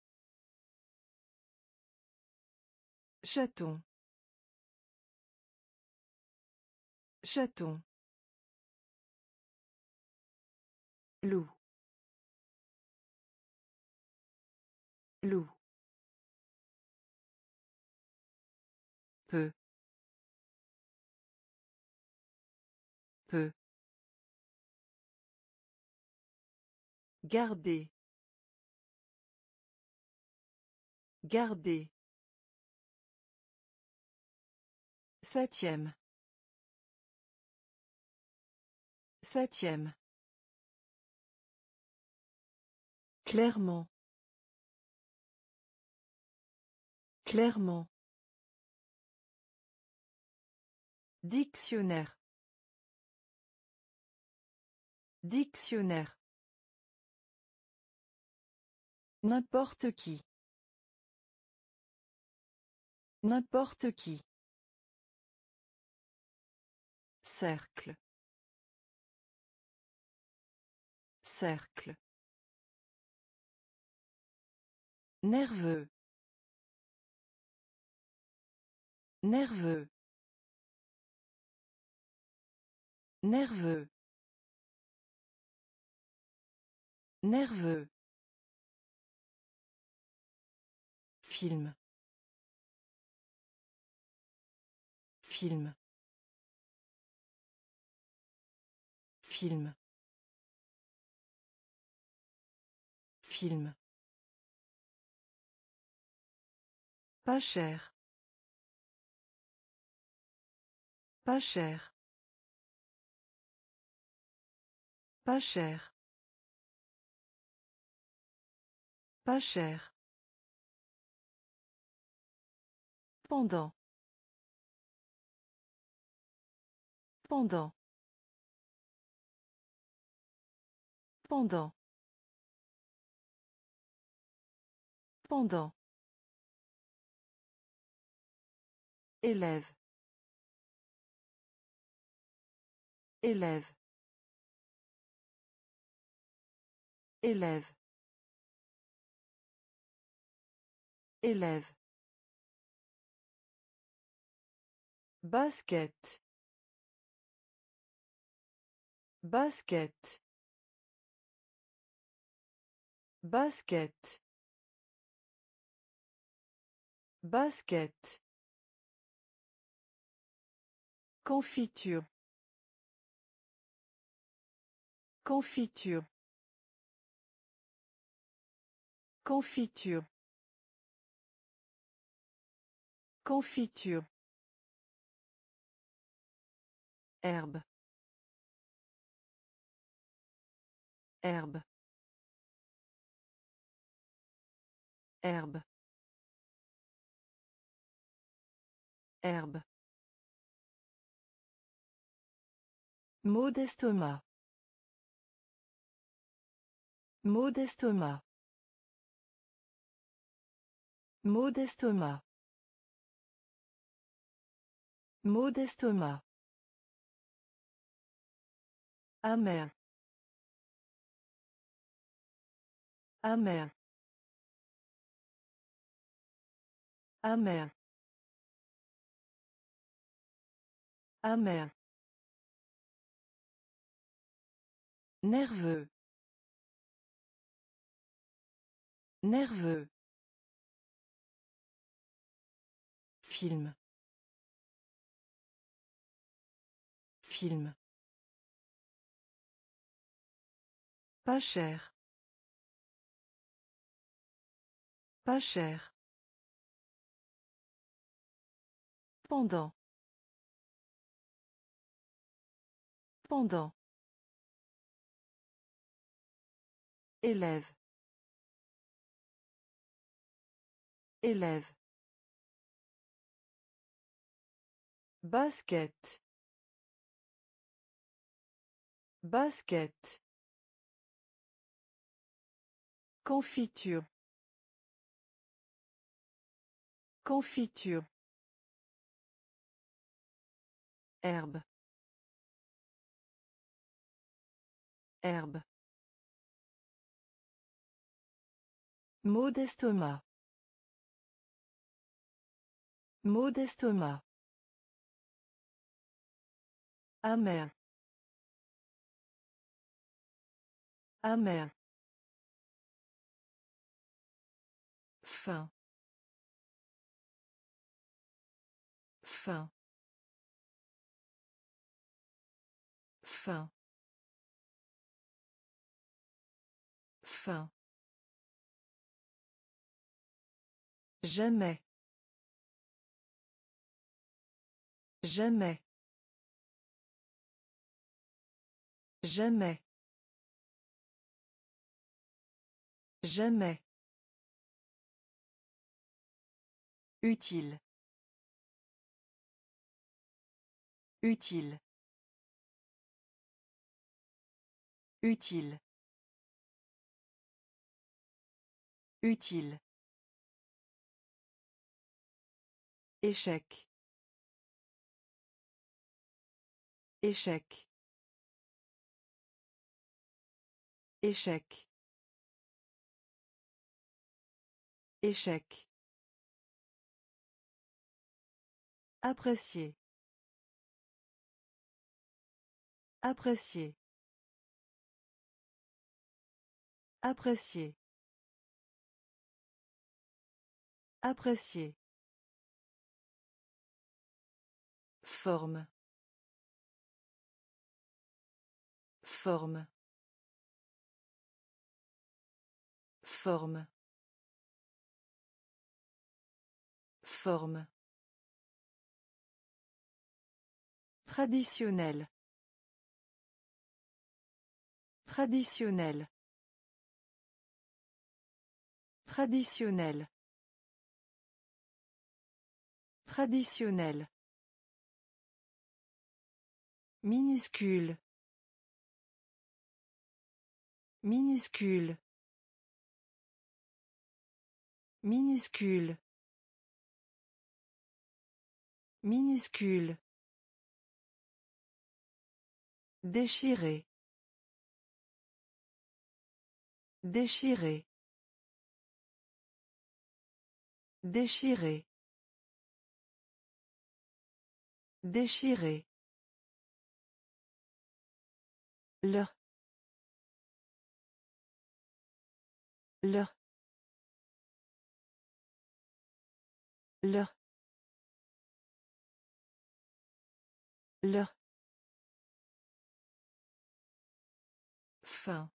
Chaton. Chaton. Loup. Loup. Peu. Peu. Garder. Garder. Septième. Septième. Clairement. Clairement. Dictionnaire. Dictionnaire. N'importe qui. N'importe qui. Cercle. Cercle. Nerveux. Nerveux. Nerveux. Nerveux. Film. Film. Film. Film. Pas cher. Pas cher. Pas cher. Pas cher. Pendant. Pendant. Pendant. Pendant. Élève. Élève. Élève. Élève. Basket. Basket. Basket. Basket. Confiture. Confiture. Confiture. Confiture. Herbe. Herbe. Herbe. Herbe. Mot d'estomac. Mot d'estomac. Mot d'estomac. Mot d'estomac. Amer. Amer. Amer. Amer. Nerveux. Nerveux. Film. Film. Pas cher. Pas cher. Pendant. Pendant. Élève. Élève. Basket. Basket. Confiture. Confiture. Herbe. Herbe. Mot d'estomac. Mot d'estomac. Amer. Amer. Fin. Fin. Fin. Fin. Jamais. Jamais. Jamais. Jamais. Utile. Utile. Utile. Utile. Échec. Échec. Échec. Échec. Apprécier. Apprécier. Apprécier. Apprécier. Forme. Forme. Forme. Forme. Traditionnel. Traditionnel. Traditionnel. Traditionnel. Minuscule. Minuscule. Minuscule. Minuscule. Déchirer. Déchirer. Déchirer. Déchirer. Leur. Leur. Leur. Leur. Fin.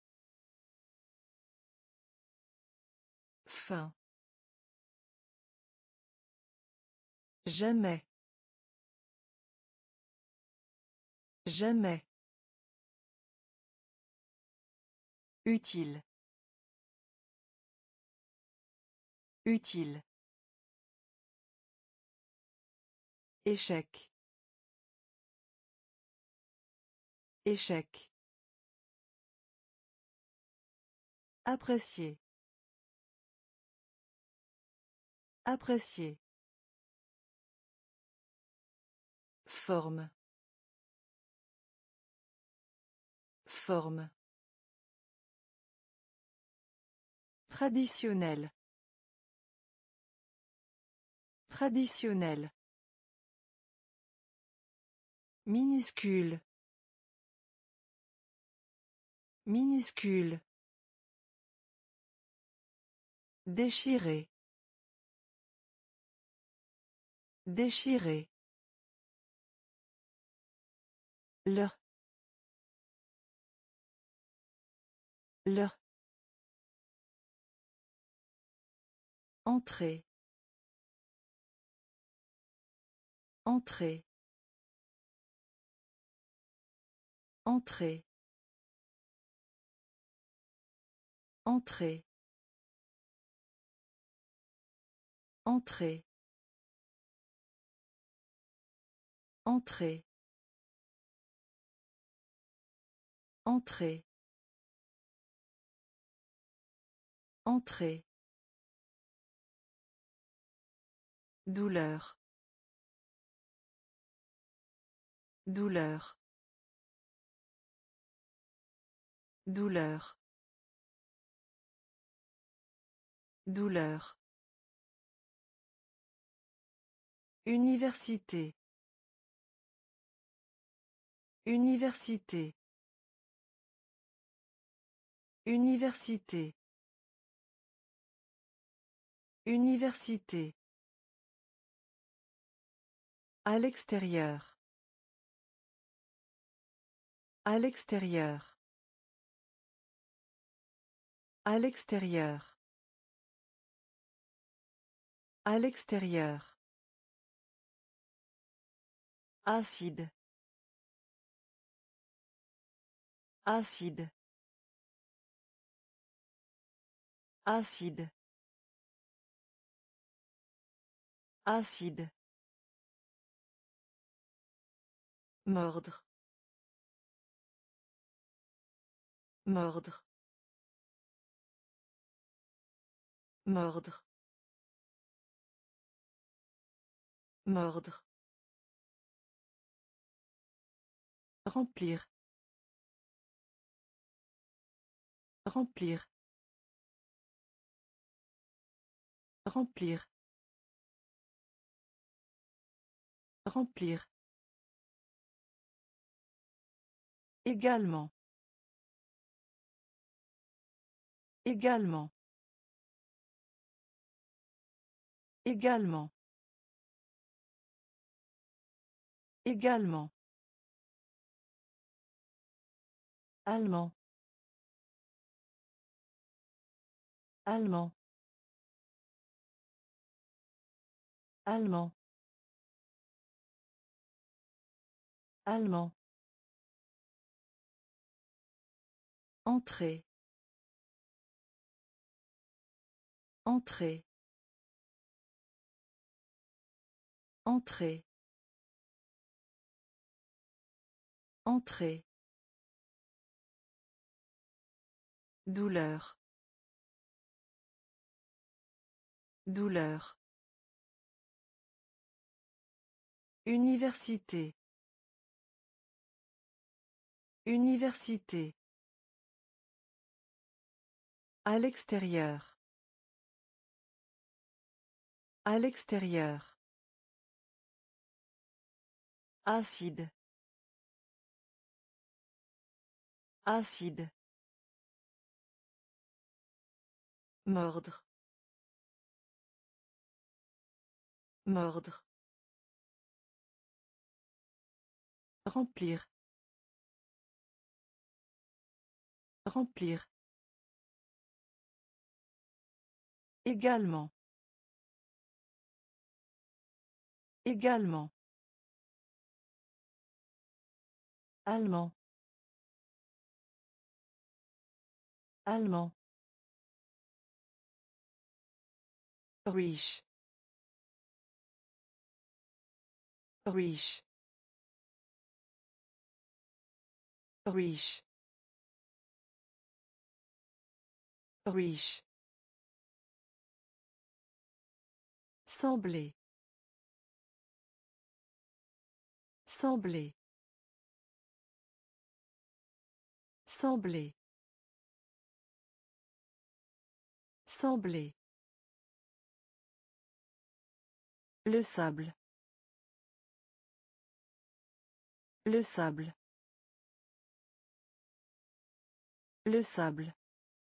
Fin. Jamais. Jamais. Utile. Utile. Échec. Échec. Apprécier. Apprécier. Forme. Forme. Traditionnel. Traditionnel. Minuscule. Minuscule. Déchirer. Déchirer. Leur. Leur. Entrée. Entrée. Entrée. Entrée. Entrée. Entrée. Entrée. Entrée. Douleur. Douleur. Douleur. Douleur. Université. Université. Université. Université. À l'extérieur. À l'extérieur. À l'extérieur. À l'extérieur. Acide. Acide. Acide. Acide. Mordre. Mordre. Mordre. Mordre. Remplir. Remplir. Remplir. Remplir. Également. Également. Également. Également. Allemand. Allemand. Allemand. Allemand. Entrée. Entrée. Entrée. Entrée. Douleur. Douleur. Université. Université. À l'extérieur. À l'extérieur. Acide. Acide. Mordre. Mordre. Remplir. Remplir. Également. Également. Allemand. Allemand. Riche. Riche. Riche. Riche. Sembler. Sembler. Sembler. Sembler. Le sable. Le sable. Le sable.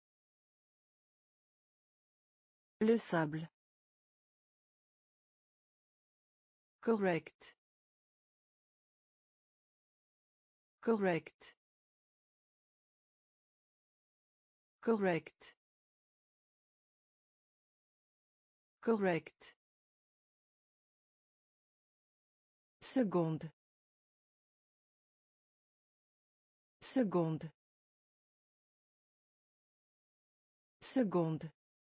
Le sable. Correct. Correct. Correct. Correct. Seconde. Seconde. Seconde.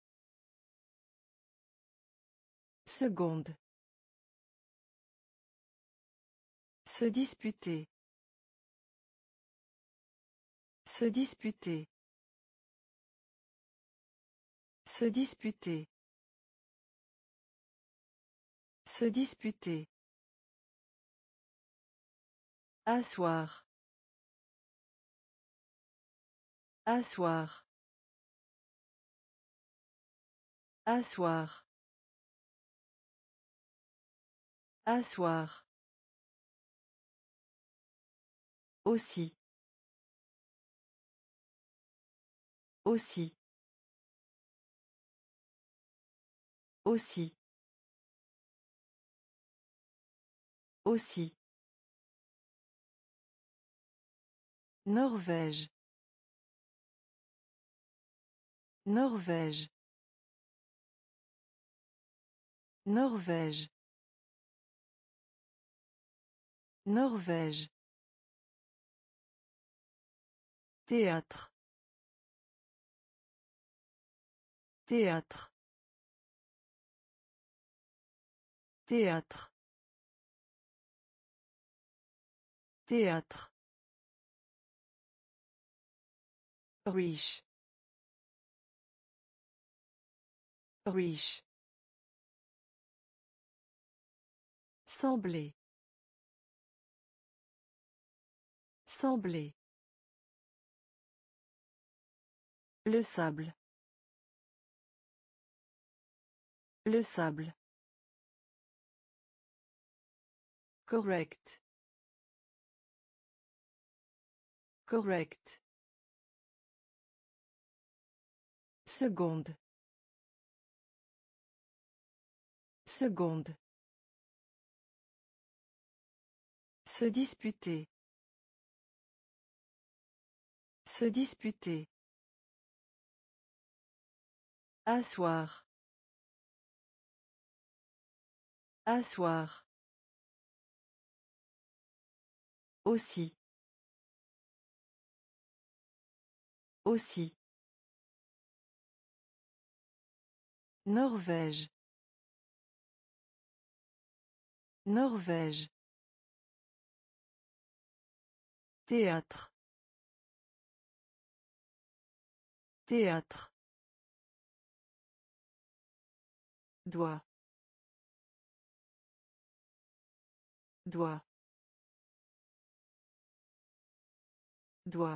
Seconde. Se disputer. Se disputer. Se disputer. Se disputer. Asseoir. Asseoir. Asseoir. Asseoir. Aussi. Aussi. Aussi. Aussi. Norvège. Norvège. Norvège. Norvège. Théâtre. Théâtre. Théâtre. Théâtre. Riche. Riche. Sembler. Sembler. Le sable. Le sable. Correct. Correct. Seconde. Seconde. Se disputer. Se disputer. Asseoir. Asseoir. Aussi. Aussi. Norvège. Norvège. Théâtre. Théâtre. Doigt. Doigt. Doigt.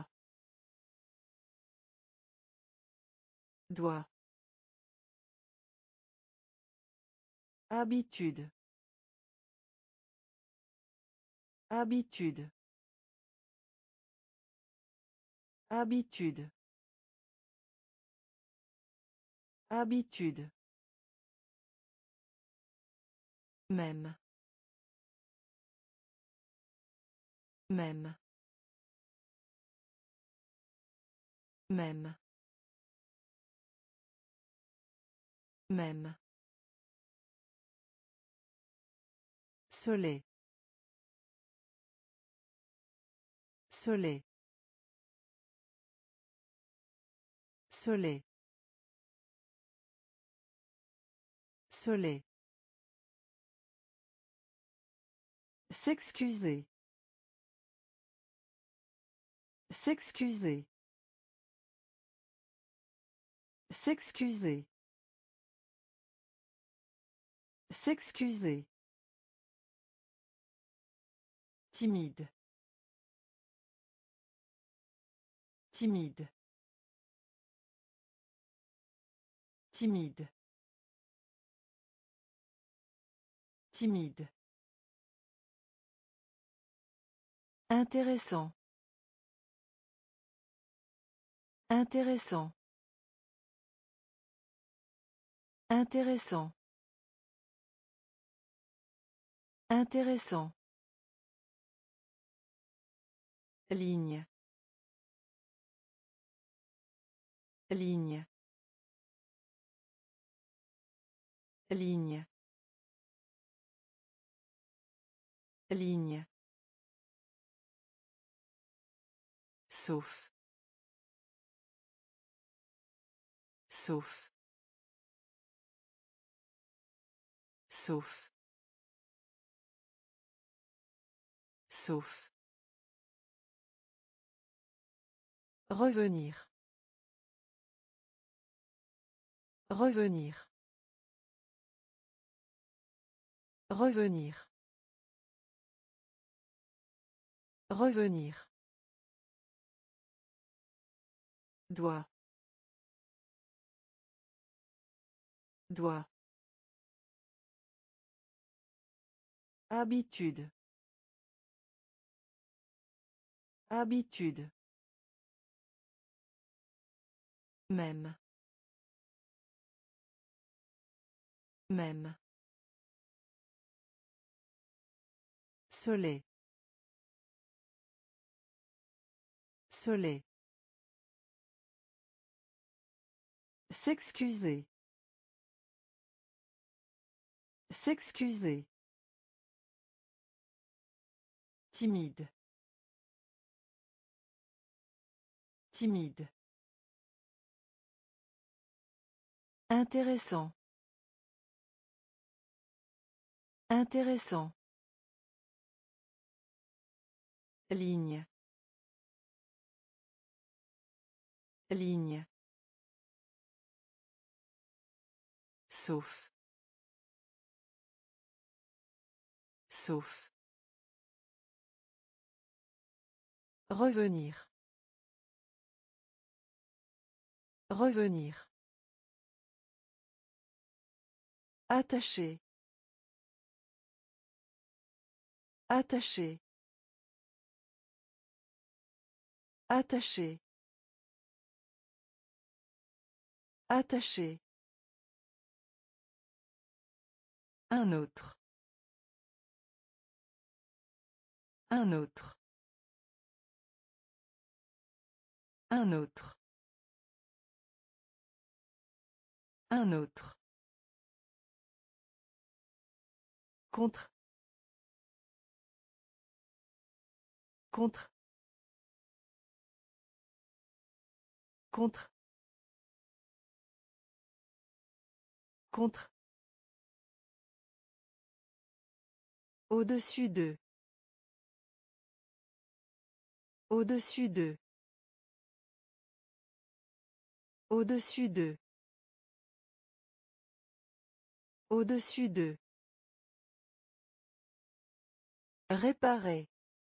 Doigt. Habitude. Habitude. Habitude. Habitude. Même. Même. Même. Même. Soleil. Soleil. Soleil. Soleil. S'excuser. S'excuser. S'excuser. S'excuser. Timide. Timide. Timide. Timide. Intéressant. Intéressant. Intéressant. Intéressant. Ligne. Ligne. Ligne. Ligne. Sauf. Sauf. Sauf. Sauf. Revenir. Revenir. Revenir. Revenir. Doigt. Doigt. Habitude. Habitude. Même. Même. Soleil. Soleil. S'excuser. S'excuser. Timide. Timide. Intéressant. Intéressant. Ligne. Ligne. Sauf. Sauf. Revenir. Revenir. Attaché. Attaché. Attaché. Attaché. Un autre. Un autre. Un autre. Un autre. Contre. Contre. Contre. Contre. Au-dessus d'eux. Au-dessus d'eux. Au-dessus d'eux. Au-dessus de. Réparer.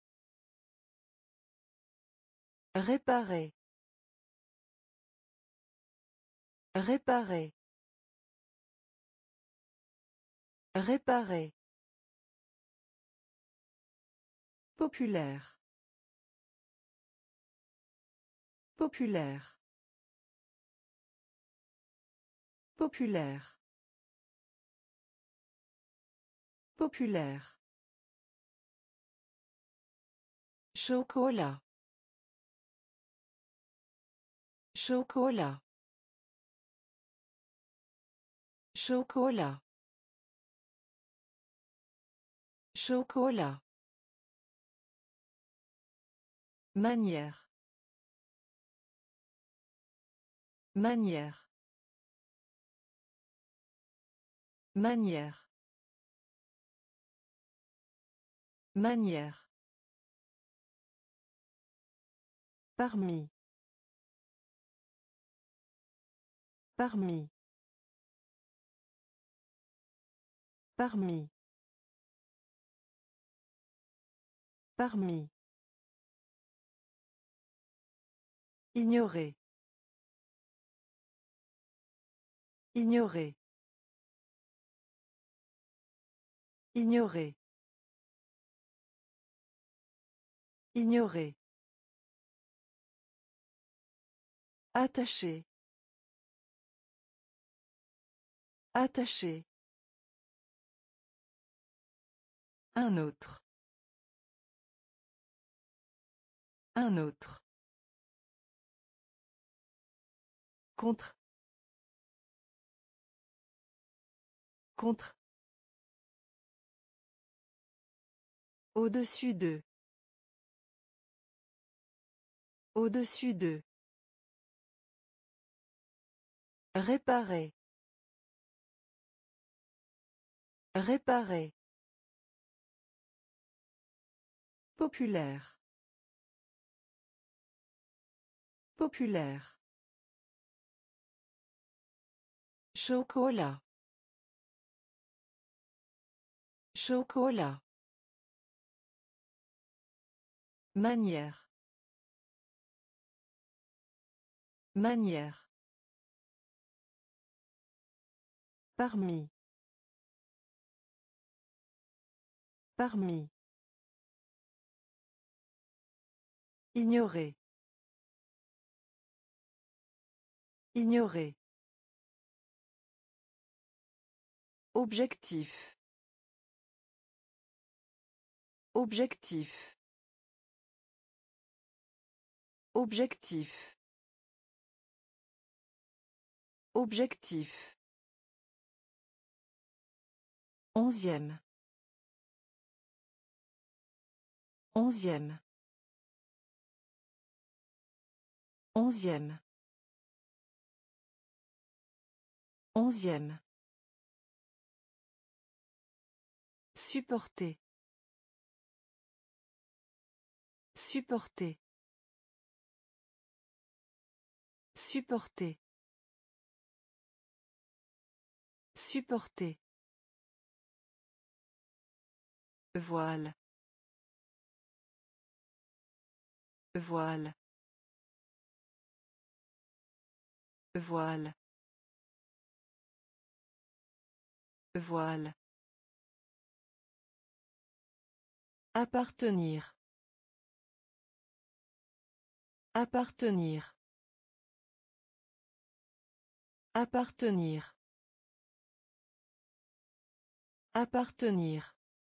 Réparer. Réparer. Réparer. Populaire. Populaire. Populaire. Populaire. Chocolat. Chocolat. Chocolat. Chocolat. Manière. Manière. Manière. Manière. Parmi. Parmi. Parmi. Parmi. Ignorer. Ignorer. Ignorer. Ignorer. Attaché. Attaché. Un autre. Un autre. Contre. Contre. Au-dessus de. Au-dessus de. Réparer. Réparer. Populaire. Populaire. Chocolat. Chocolat. Manière. Manière. Parmi. Parmi. Ignorer. Ignorer. Objectif. Objectif. Objectif. Objectif. Onzième. Onzième. Onzième. Onzième. Supporter. Supporter. Supporter. Supporter. Voile. Voile. Voile. Voile. Appartenir. Appartenir. Appartenir. Appartenir.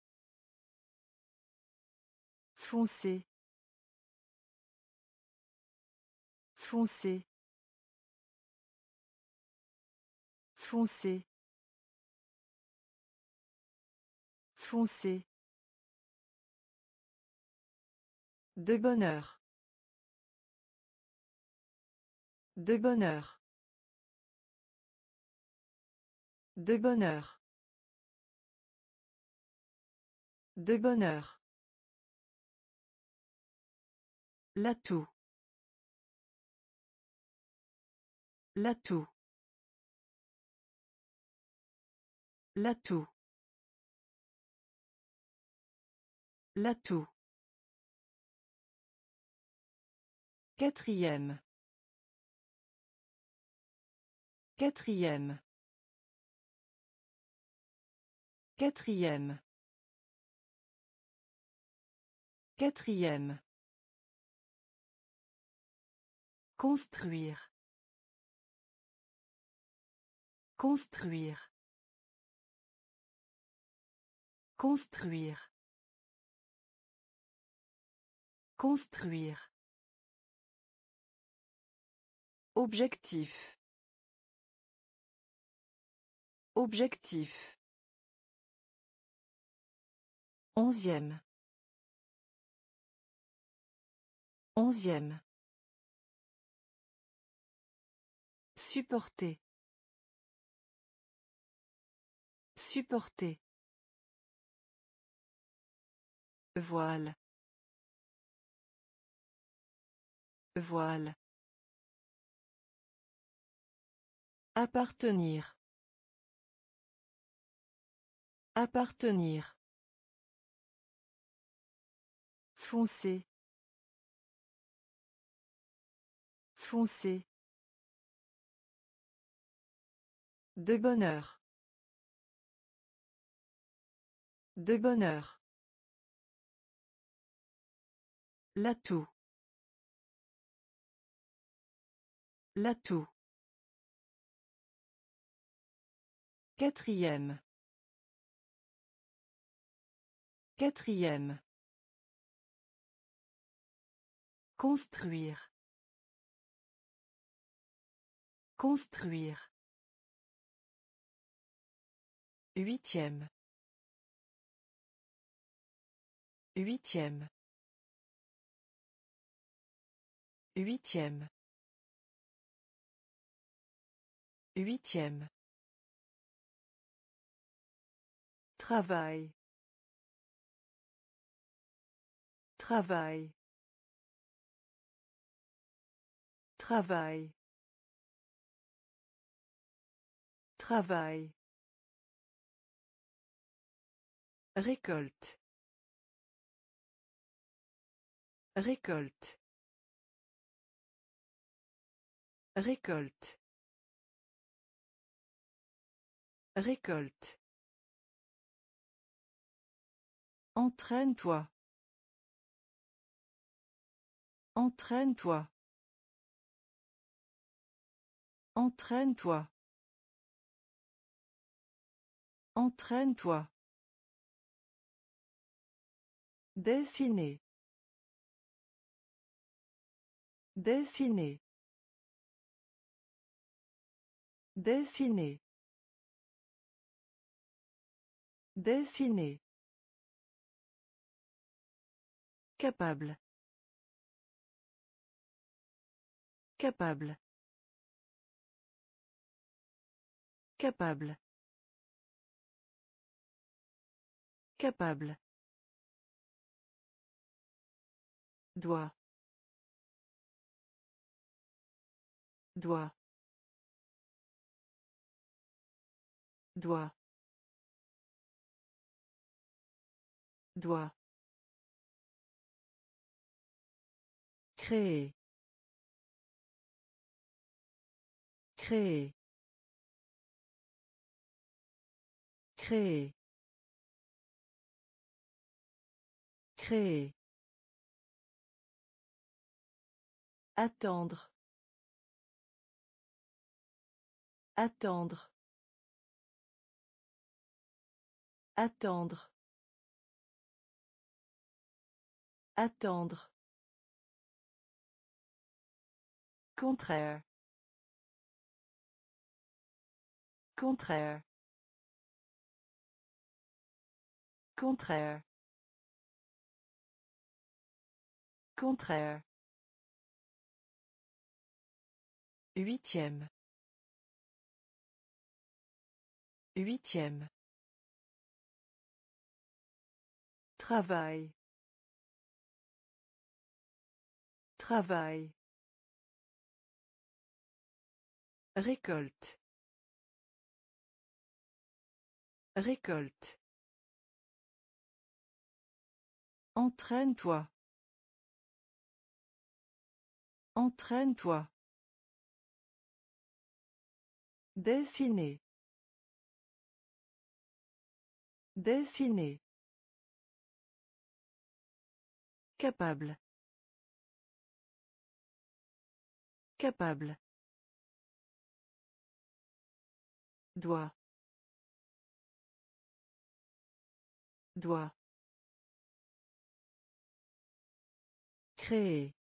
Foncé. Foncé. Foncé. Foncé. De bonheur. De bonheur. De bonheur. De bonheur. L'atout. L'atout. L'atout. L'atout. Quatrième. Quatrième. Quatrième. Quatrième. Construire. Construire. Construire. Construire. Objectif. Objectif. Onzième. Onzième. Supporter. Supporter. Voile. Voile. Appartenir. Appartenir. Foncé. Foncé. De bonheur. De bonheur. L'atout. L'atout. Quatrième. Quatrième. Construire. Construire. Huitième. Huitième. Huitième. Huitième. Travail. Travail. Travail. Travail. Récolte. Récolte. Récolte. Récolte. Entraîne-toi. Entraîne-toi. Entraîne-toi. Entraîne-toi. Dessiner. Dessiner. Dessiner. Dessiner. Capable. Capable. Capable. Capable. Doigt. Doigt. Doigt. Doigt. Créer. Créer. Créer. Créer. Attendre. Attendre. Attendre. Attendre. Contraire. Contraire. Contraire. Contraire. Huitième. Huitième. Travail. Travail. Récolte. Récolte. Entraîne-toi. Entraîne-toi. Dessiner. Dessiner. Capable. Capable. Doigt. Doigt. Créer.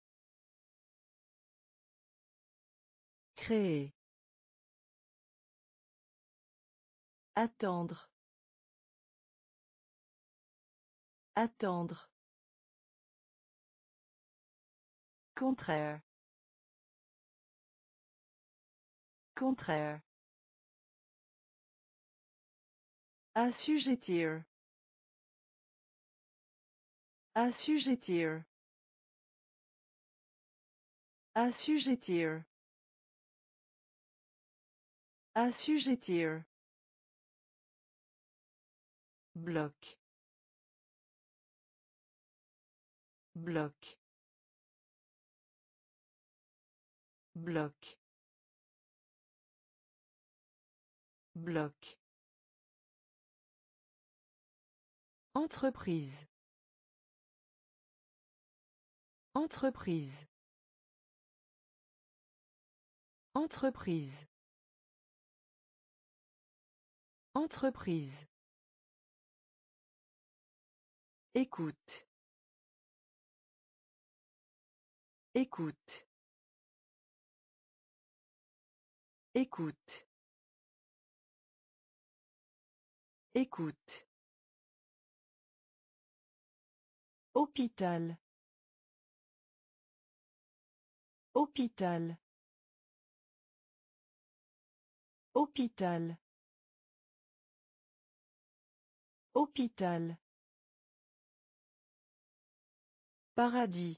Créer. Attendre. Attendre. Contraire. Contraire. Assujettir. Assujettir. Assujettir. Assujettir. Bloc. Bloc. Bloc. Bloc. Entreprise. Entreprise. Entreprise. Entreprise. Écoute. Écoute. Écoute. Écoute. Hôpital. Hôpital. Hôpital. Hôpital. Paradis.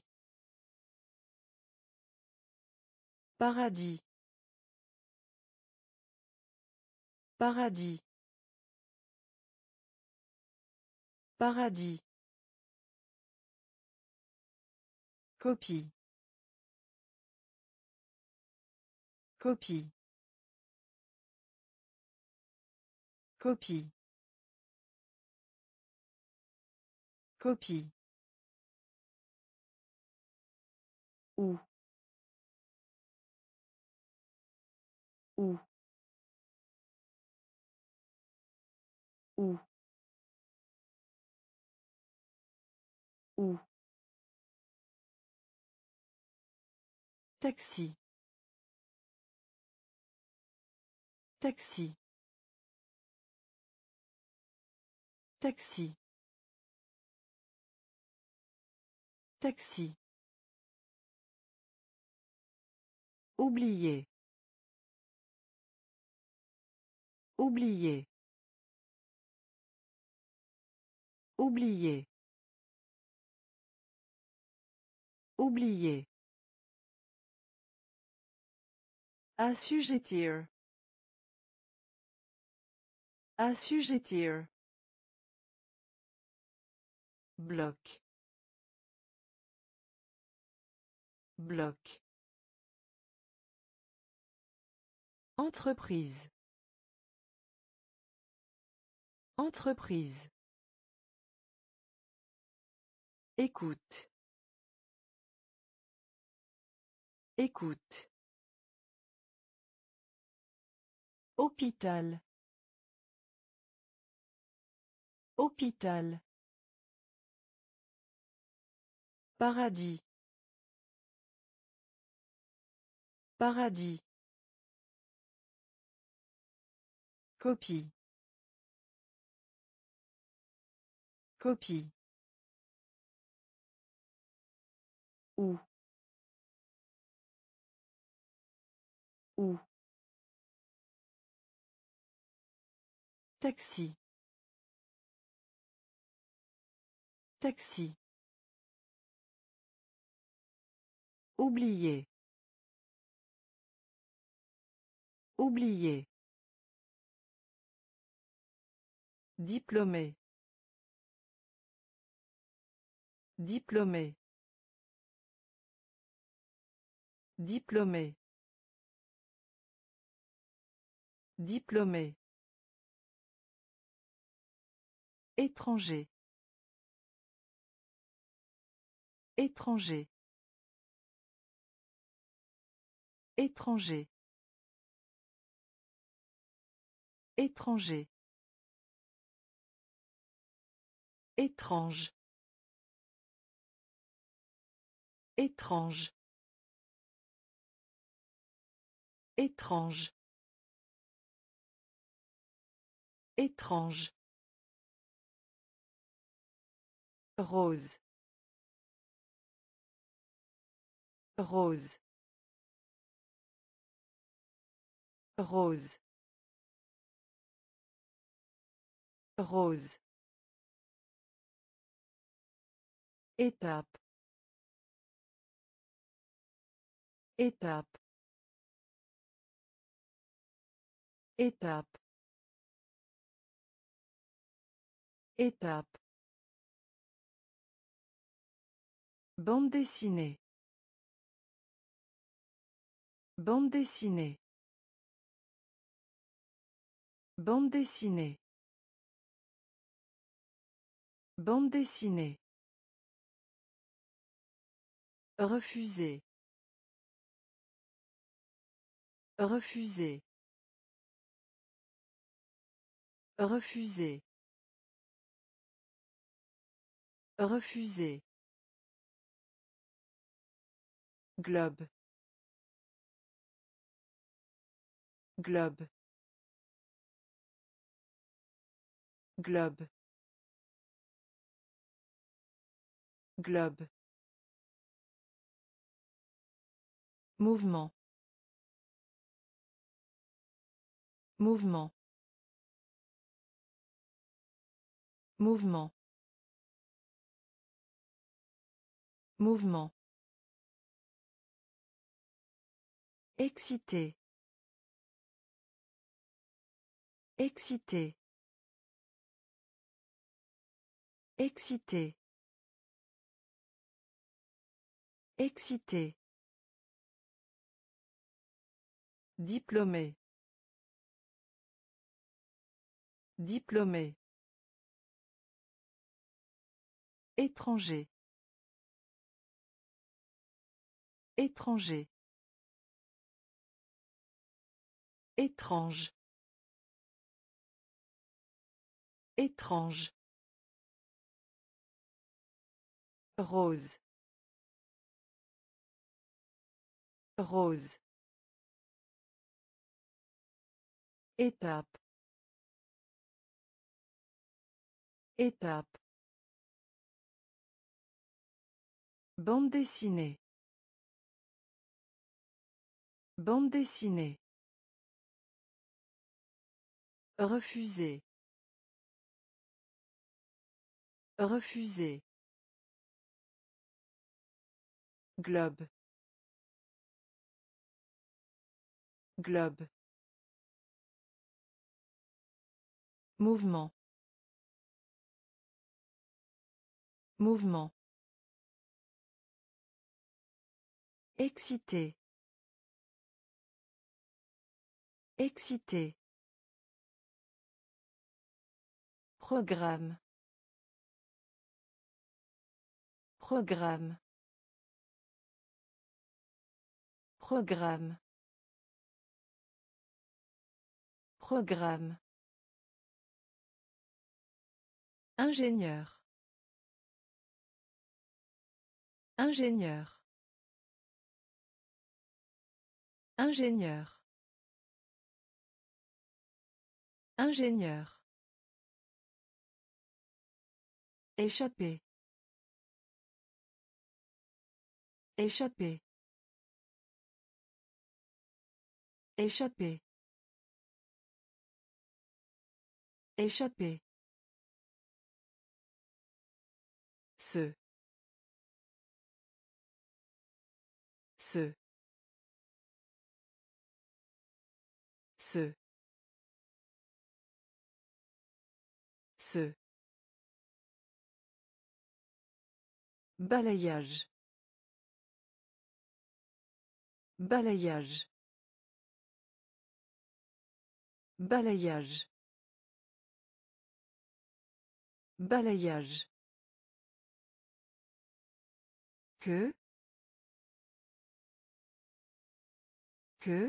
Paradis. Paradis. Paradis. Copie. Copie. Copie. Copie. Où. Où. Où. Où. Taxi. Taxi. Taxi. Taxi. Oublier. Oublier. Oublier. Oublier. Assujettir. Assujettir. Bloc. Bloc. Entreprise. Entreprise. Écoute. Écoute. Hôpital. Hôpital. Paradis. Paradis. Copie. Copie. Où. Où. Taxi. Taxi. Oublier. Oublier. Diplômé. Diplômé. Diplômé. Diplômé. Étranger. Étranger. Étranger. Étranger. Étrange. Étrange. Étrange. Étrange. Rose. Rose. Rose. Rose. Étape. Étape. Étape. Étape. Bande dessinée. Bande dessinée. Bande dessinée. Bande dessinée. Refuser. Refuser. Refuser. Refuser. Globe. Globe. Globe. Globe. Mouvement. Mouvement. Mouvement. Mouvement. Excité. Excité. Excité. Excité. Diplômé. Diplômé. Étranger. Étranger. Étrange. Étrange. Rose. Rose. Étape. Étape. Bande dessinée. Bande dessinée. Refuser. Refuser. Globe. Globe. Mouvement. Mouvement. Excité. Excité. Programme. Programme. Programme. Programme. Ingénieur. Ingénieur. Ingénieur. Ingénieur. Échapper. Échapper. Échapper. Échapper. Ce. Ce. Ce. Ce. Balayage. Balayage. Balayage. Balayage. Que. Que.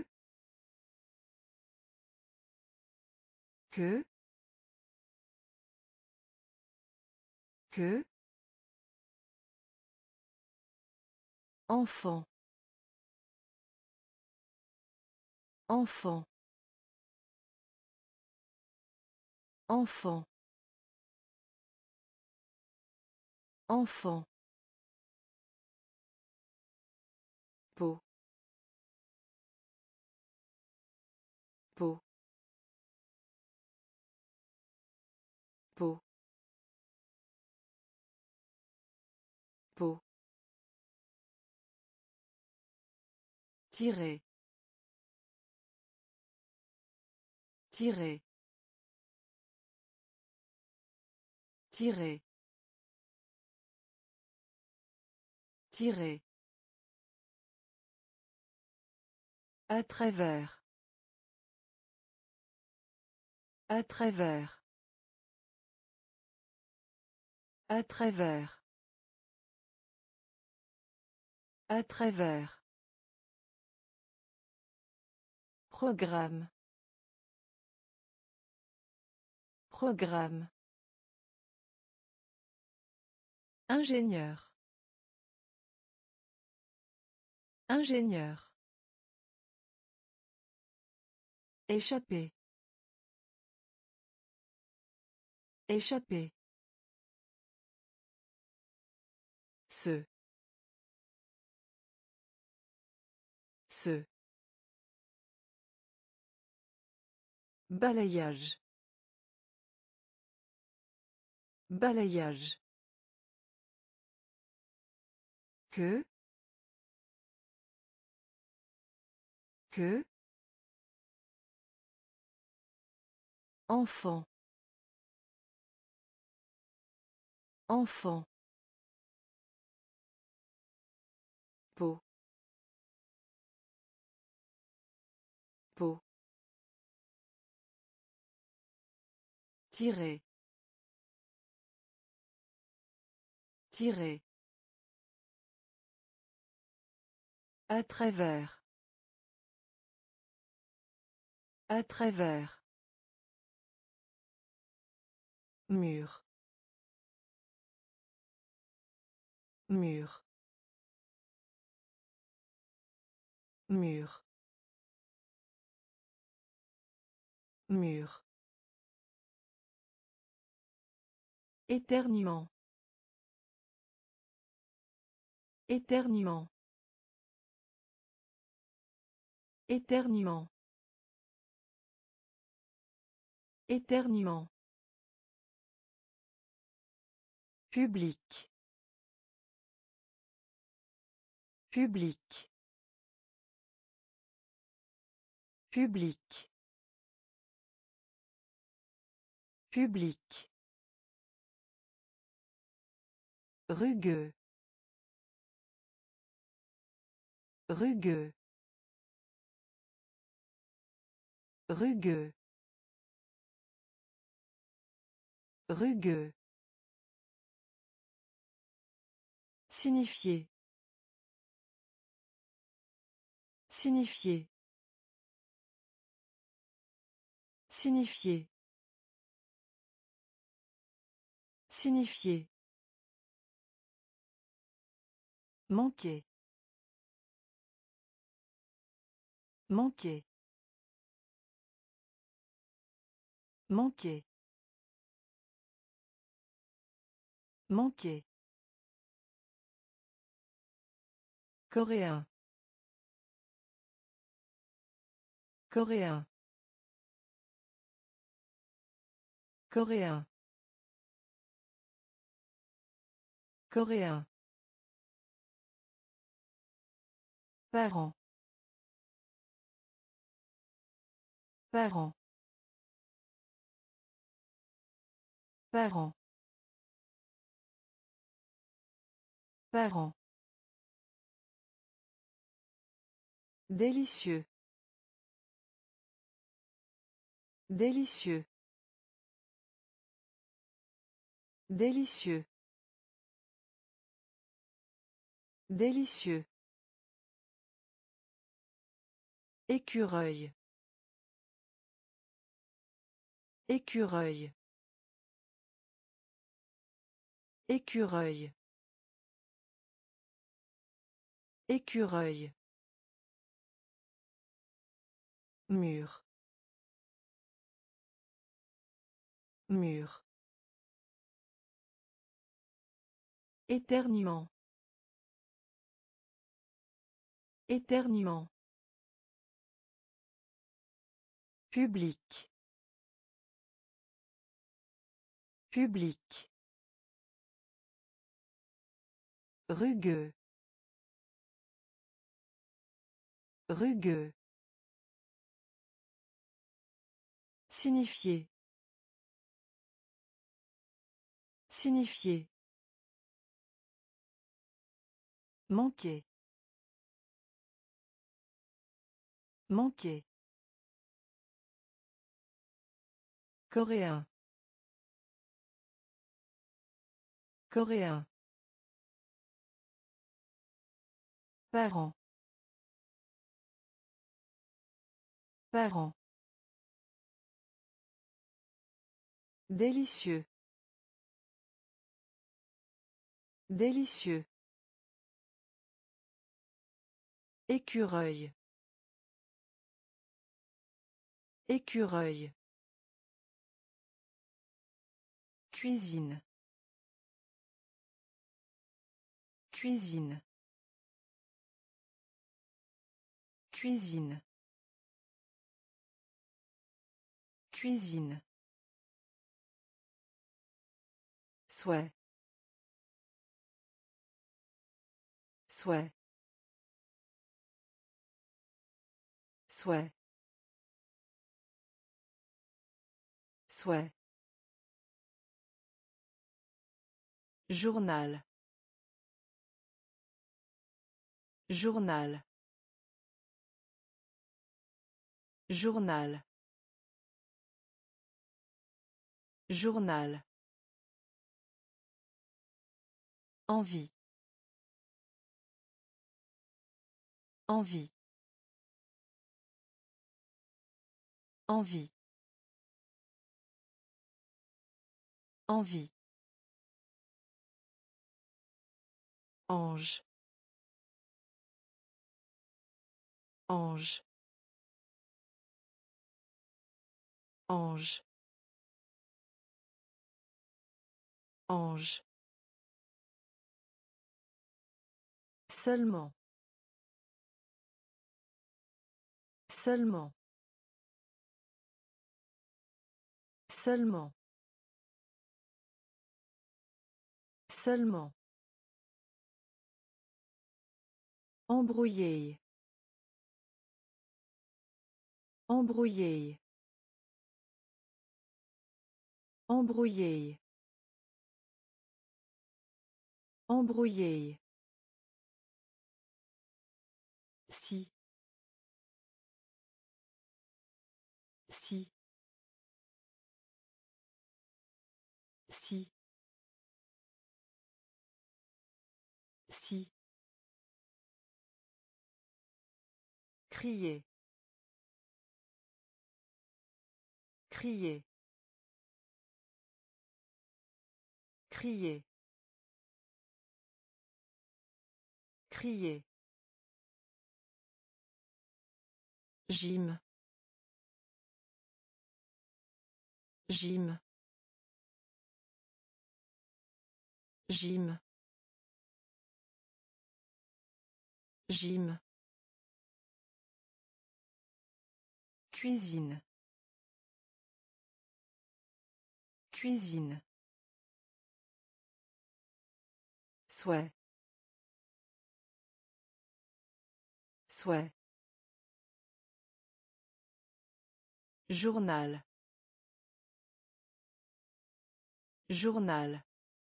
Que. Que. Enfant. Enfant. Enfant. Enfant. Peau. Peau. Peau. Peau. Tirer. Tirer. Tirer. Tirer. À travers. À travers. À travers. À travers. Programme. Programme. Ingénieur. Ingénieur. Échapper. Échapper. Ce. Ce. Balayage. Balayage. Que. Que. Enfant. Enfant. Peau. Peau. Tirer. Tirer. À travers. À travers. Mur. Mur. Mur. Mur. Éternuement. Éternuement. Éternuement. Éternuement. Public. Public. Public. Public. Rugueux. Rugueux. Rugueux. Rugueux. Signifier. Signifier. Signifier. Signifier. Manquer. Manquer. Manquer. Manquer. Coréen. Coréen. Coréen. Coréen. Parent. Parent. Parent. Parent. Délicieux. Délicieux. Délicieux. Délicieux. Écureuil. Écureuil. Écureuil. Écureuil. Mur. Mur. Éternuement. Éternuement. Public. Public. Rugueux. Rugueux. Signifier. Signifier. Manquer. Manquer. Coréen. Coréen. Parent. Parent. Délicieux. Délicieux. Écureuil. Écureuil. Cuisine. Cuisine. Cuisine. Cuisine. Souhait. Souhait. Souhait. Souhait. Journal. Journal. Journal. Journal. Envie. Envie. Envie. Envie. Ange. Ange. Ange. Ange. Seulement. Seulement. Seulement. Seulement. Embrouiller. Embrouiller. Embrouiller. Embrouiller. Si. Si. Si. Si. Crier. Crier. Crier. Crier. Gym. Gym. Gym. Gym. Cuisine. Cuisine. Souhait. Souhait. Journal. Journal.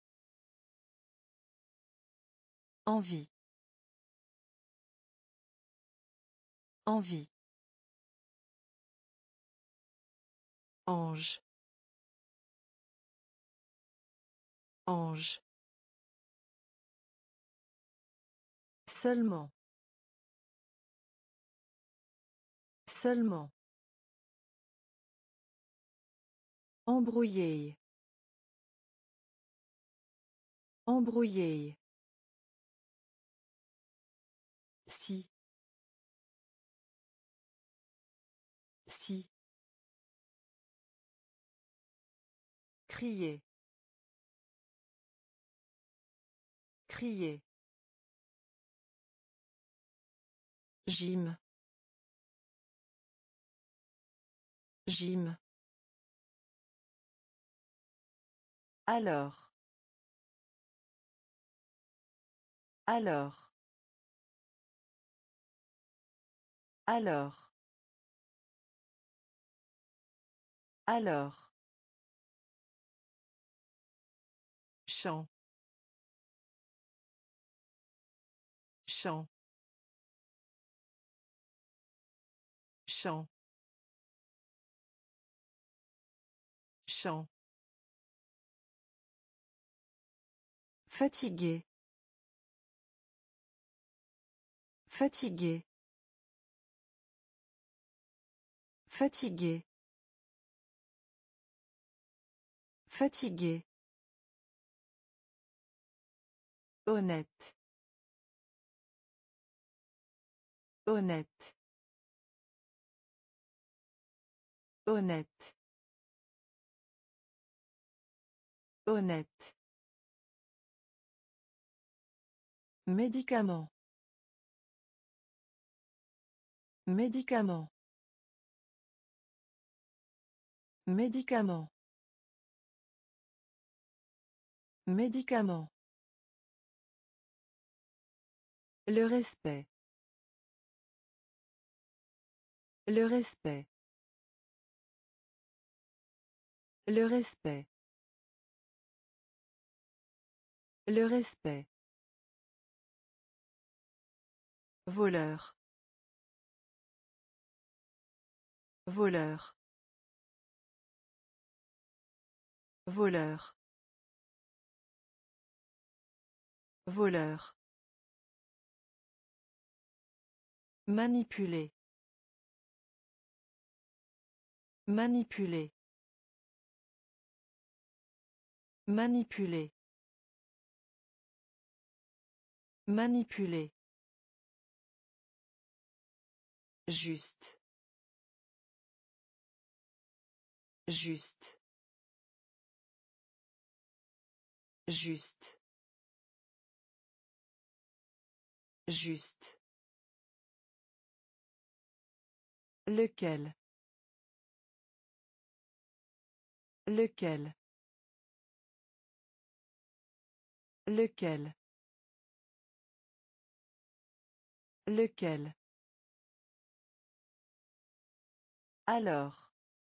Envie. Envie. Ange. Ange. Seulement. Seulement. Embrouiller. Embrouiller. Si. Si. Crier. Crier. Gym. Gym. Alors. Alors. Alors. Alors. Chant. Chant. Chant. Chant. Fatigué. Fatigué. Fatigué. Fatigué. Honnête. Honnête. Honnête. Honnête. Médicament. Médicament. Médicament. Médicament. Le respect. Le respect. Le respect. Le respect. Voleur. Voleur. Voleur. Voleur. Manipuler. Manipuler. Manipuler. Manipuler. Juste. Juste. Juste. Juste. Lequel. Lequel. Lequel. Lequel. Alors.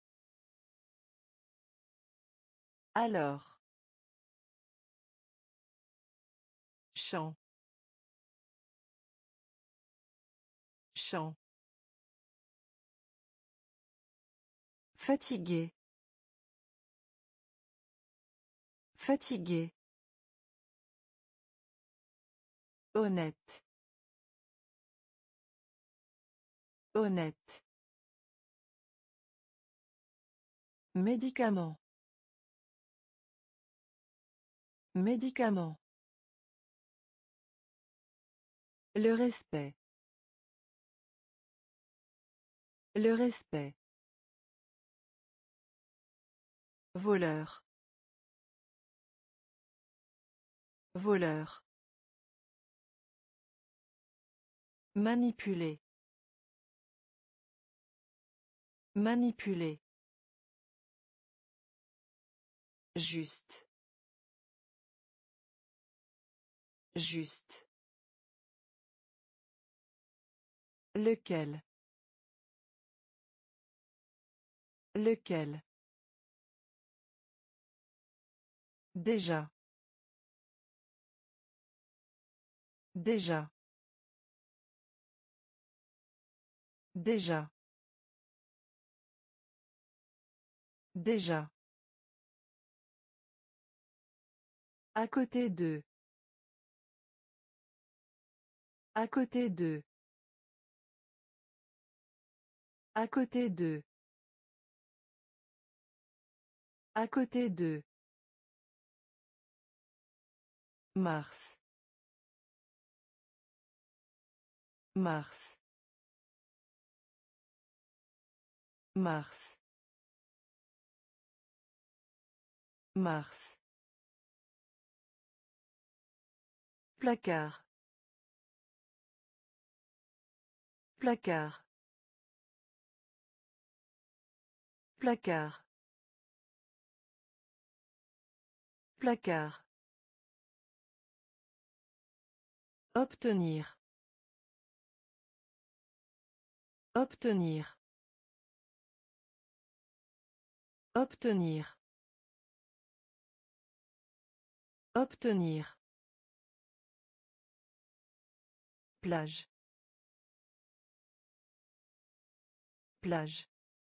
Alors. Chant. Chant. Fatigué. Fatigué. Honnête. Honnête. Médicament. Médicament. Le respect. Le respect. Voleur. Voleur. Manipuler. Manipuler. Juste. Juste. Lequel. Lequel. Déjà. Déjà. Déjà. Déjà. À côté d'eux. À côté d'eux. À côté d'eux. À côté d'eux. Mars. Mars. Mars. Mars. Placard. Placard. Placard. Placard. Obtenir. Obtenir. Obtenir. Obtenir. Plage. Plage.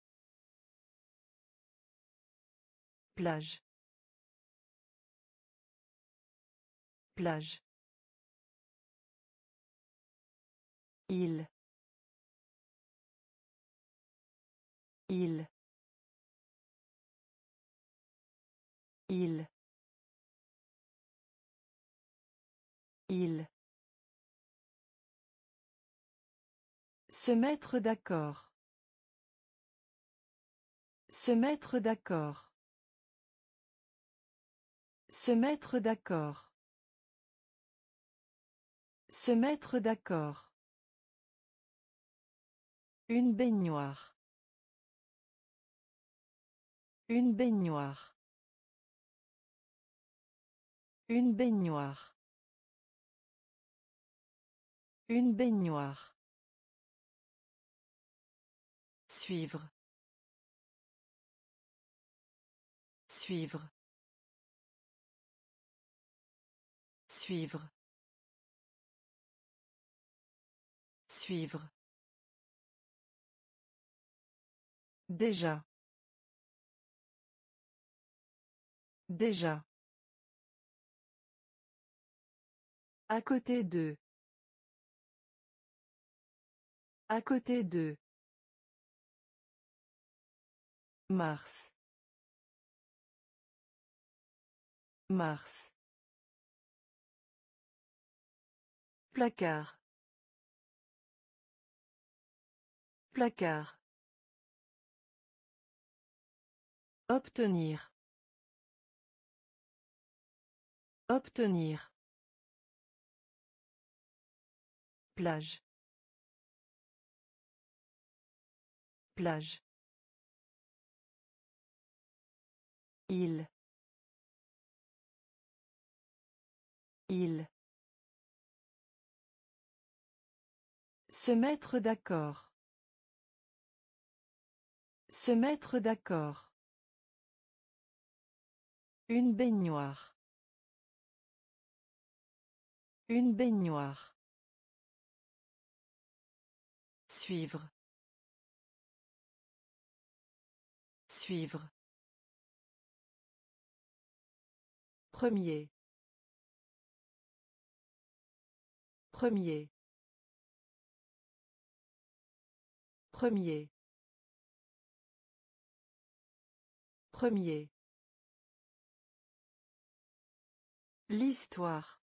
Plage. Plage. Il. Il. Il. Il. Se mettre d'accord. Se mettre d'accord. Se mettre d'accord. Se mettre d'accord. Une baignoire. Une baignoire. Une baignoire. Une baignoire. Suivre. Suivre. Suivre. Suivre. Déjà. Déjà. À côté d'eux. À côté d'eux. Mars. Mars. Placard. Placard. Obtenir. Obtenir. Plage. Plage. Il. Il. Se mettre d'accord. Se mettre d'accord. Une baignoire. Une baignoire. Suivre. Suivre. Premier. Premier. Premier. Premier. L'histoire.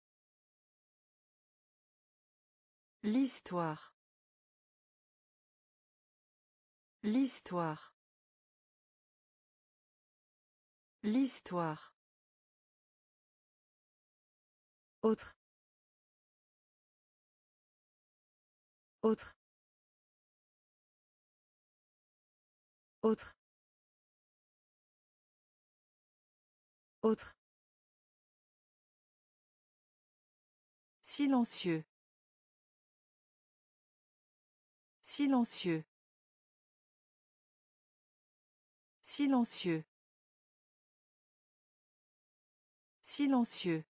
L'histoire. L'histoire. L'histoire. Autre. Autre. Autre. Autre. Silencieux. Silencieux. Silencieux. Silencieux.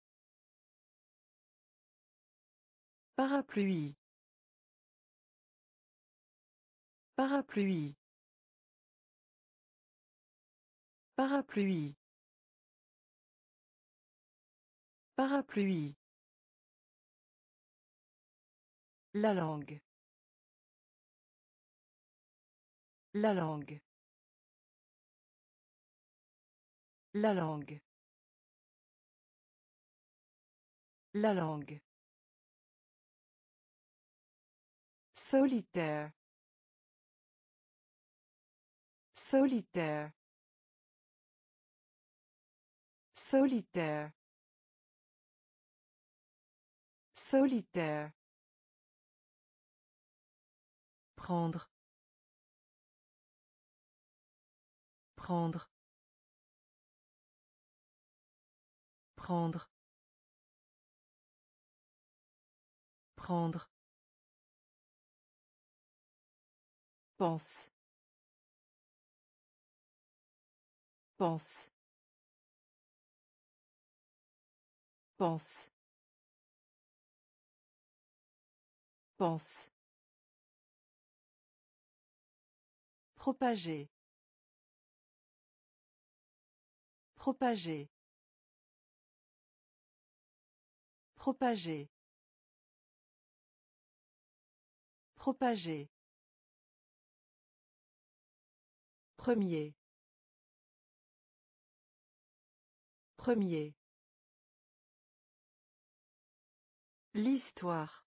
Parapluie. Parapluie. Parapluie. Parapluie. La langue. La langue. La langue. La langue. Solitaire. Solitaire. Solitaire. Solitaire. Prendre. Prendre. Prendre. Prendre. Pense. Pense. Pense. Pense. Propager. Propager. Propager. Propager. Premier. Premier. L'histoire.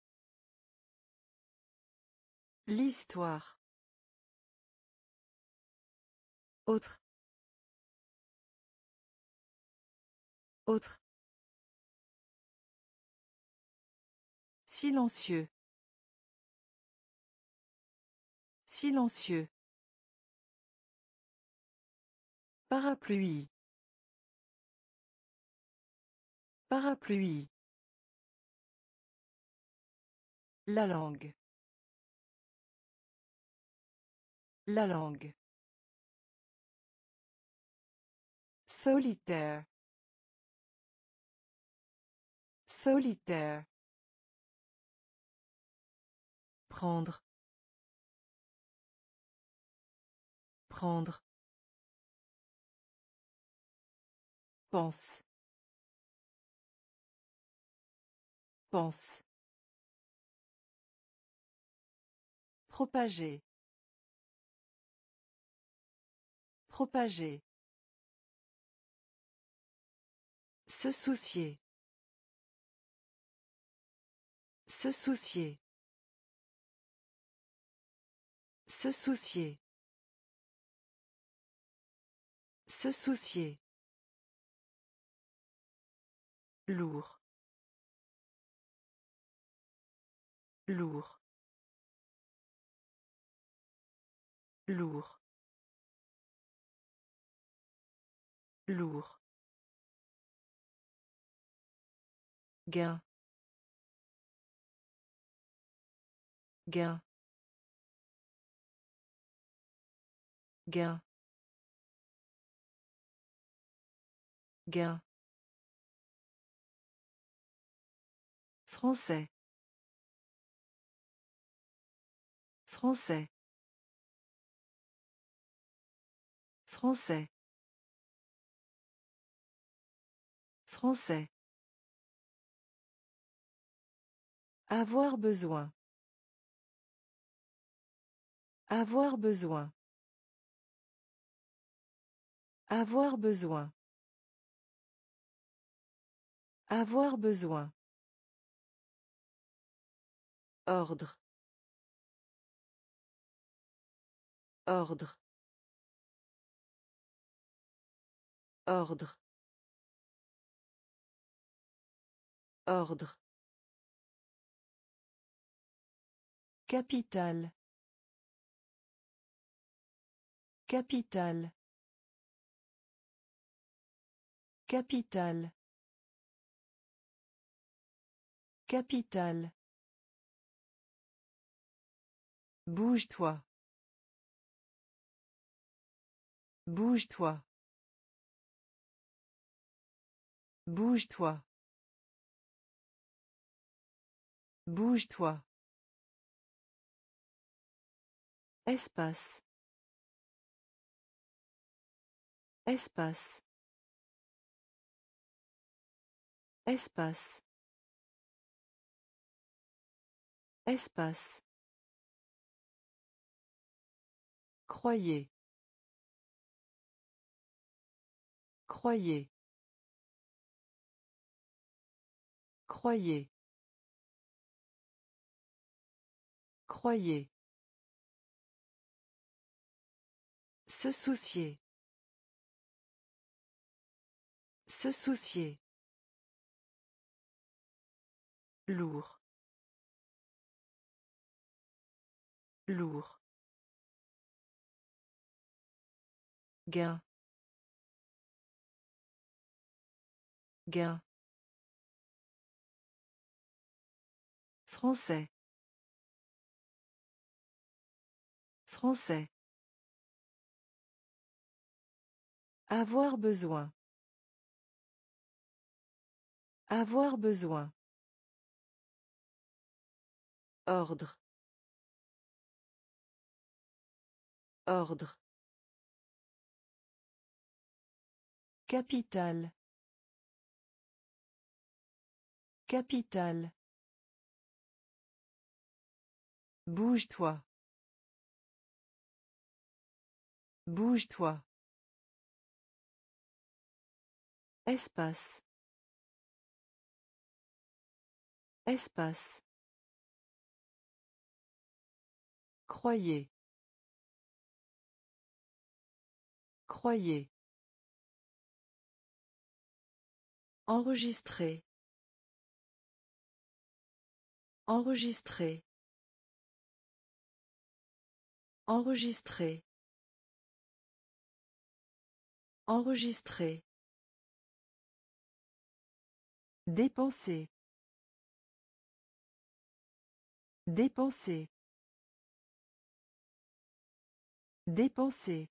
L'histoire. Autre. Autre. Silencieux. Silencieux. Parapluie. Parapluie. La langue. La langue. Solitaire. Solitaire. Prendre. Prendre. Pense. Pense. Propager. Propager. Se soucier. Se soucier. Se soucier. Se soucier. Lourd. Lourd. Lourd. Lourd. Gain. Gain. Gain. Gain. Français. Français. Français. Français. Avoir besoin. Avoir besoin. Avoir besoin. Avoir besoin. Ordre. Ordre. Ordre. Ordre. Capitale. Capitale. Capitale. Capitale. Bouge-toi. Bouge-toi. Bouge-toi. Bouge-toi. Espace. Espace. Espace. Espace. Croyez. Croyez. Croyez. Croyez. Se soucier. Se soucier. Lourd. Lourd. Gain. Gain. Français. Français. Avoir besoin. Avoir besoin. Ordre. Ordre. Capitale. Capitale. Bouge-toi. Bouge-toi. Espace. Espace. Croyez. Croyez. Enregistrer. Enregistrer. Enregistrer. Enregistrer. Dépenser. Dépenser. Dépenser.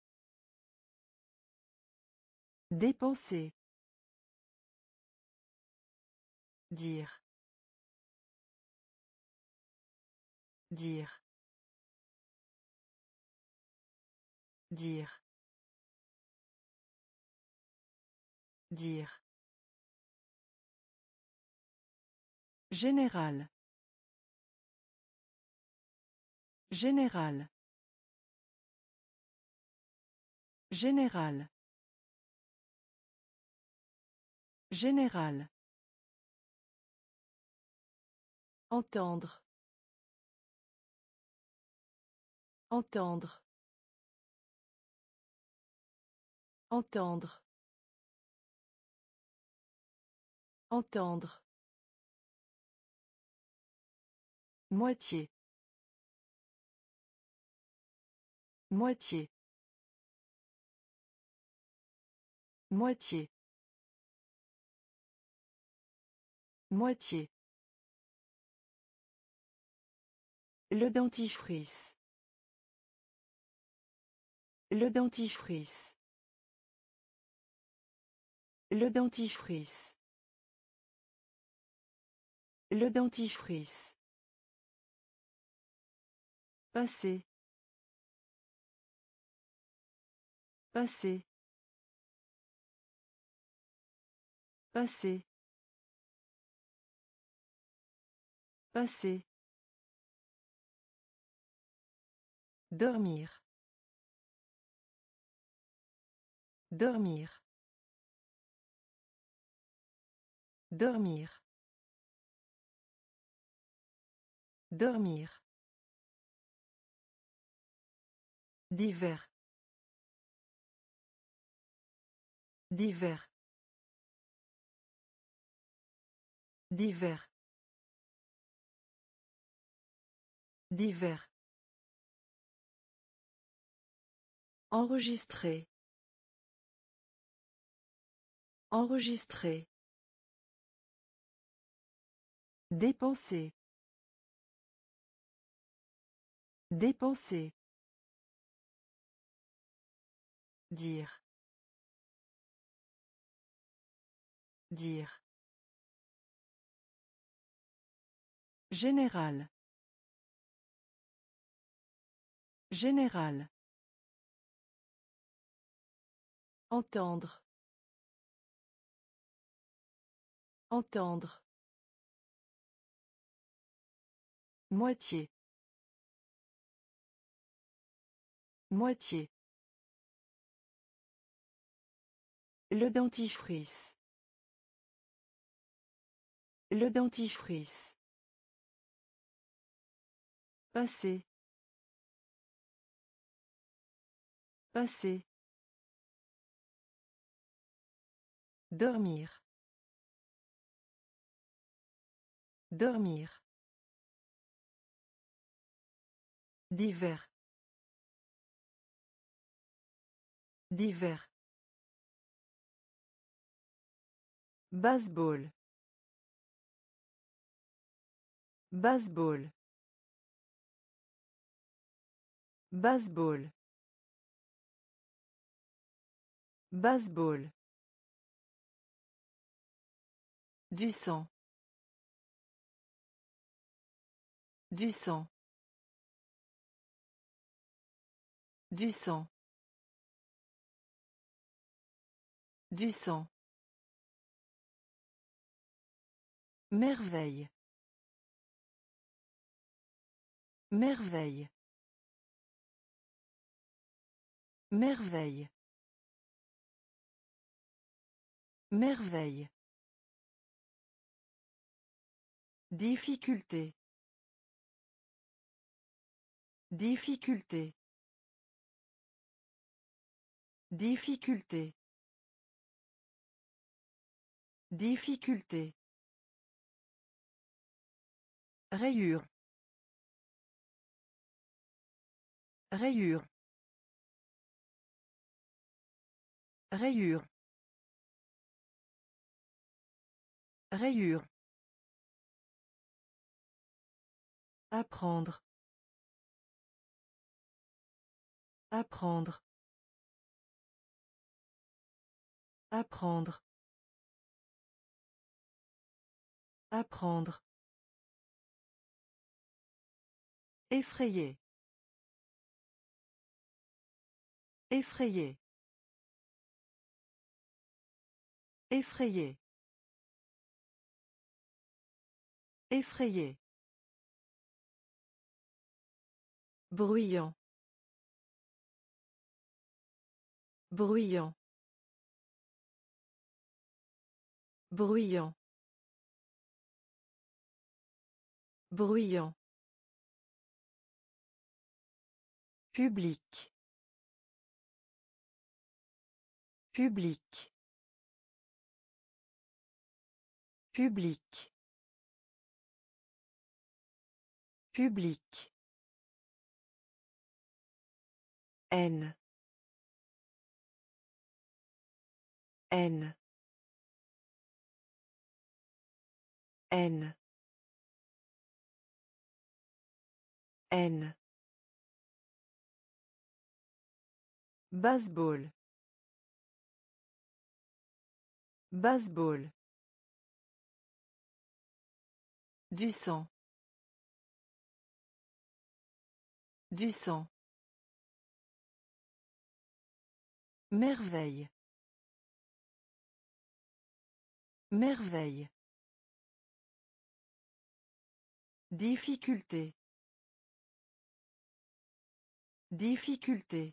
Dépenser. Dire. Dire. Dire. Dire. Général. Général. Général. Général. Entendre. Entendre. Entendre. Entendre. Moitié. Moitié. Moitié. Moitié. Le dentifrice. Le dentifrice. Le dentifrice. Le dentifrice. Passer. Passer. Passer. Passer. Dormir. Dormir. Dormir. Dormir. Divers. Divers. Divers. Divers. Enregistrer. Enregistrer. Dépenser. Dépenser. Dire. Dire. Général. Général. Entendre. Entendre. Moitié. Moitié. Le dentifrice. Le dentifrice. Passer. Passer. Dormir. Dormir. Divers. Divers. Baseball. Baseball. Baseball. Baseball. Du sang. Du sang. Du sang. Du sang. Merveille. Merveille. Merveille. Merveille. Difficulté. Difficulté. Difficulté. Difficulté. Rayure. Rayure. Rayure. Rayure. Apprendre. Apprendre. Apprendre. Apprendre. Effrayé. Effrayé. Effrayé. Effrayé. Bruyant. Bruyant. Bruyant. Bruyant. Public. Public. Public. Public. N. N. N. N. Baseball. Baseball. Du sang. Du sang. Merveille. Merveille. Difficulté. Difficulté.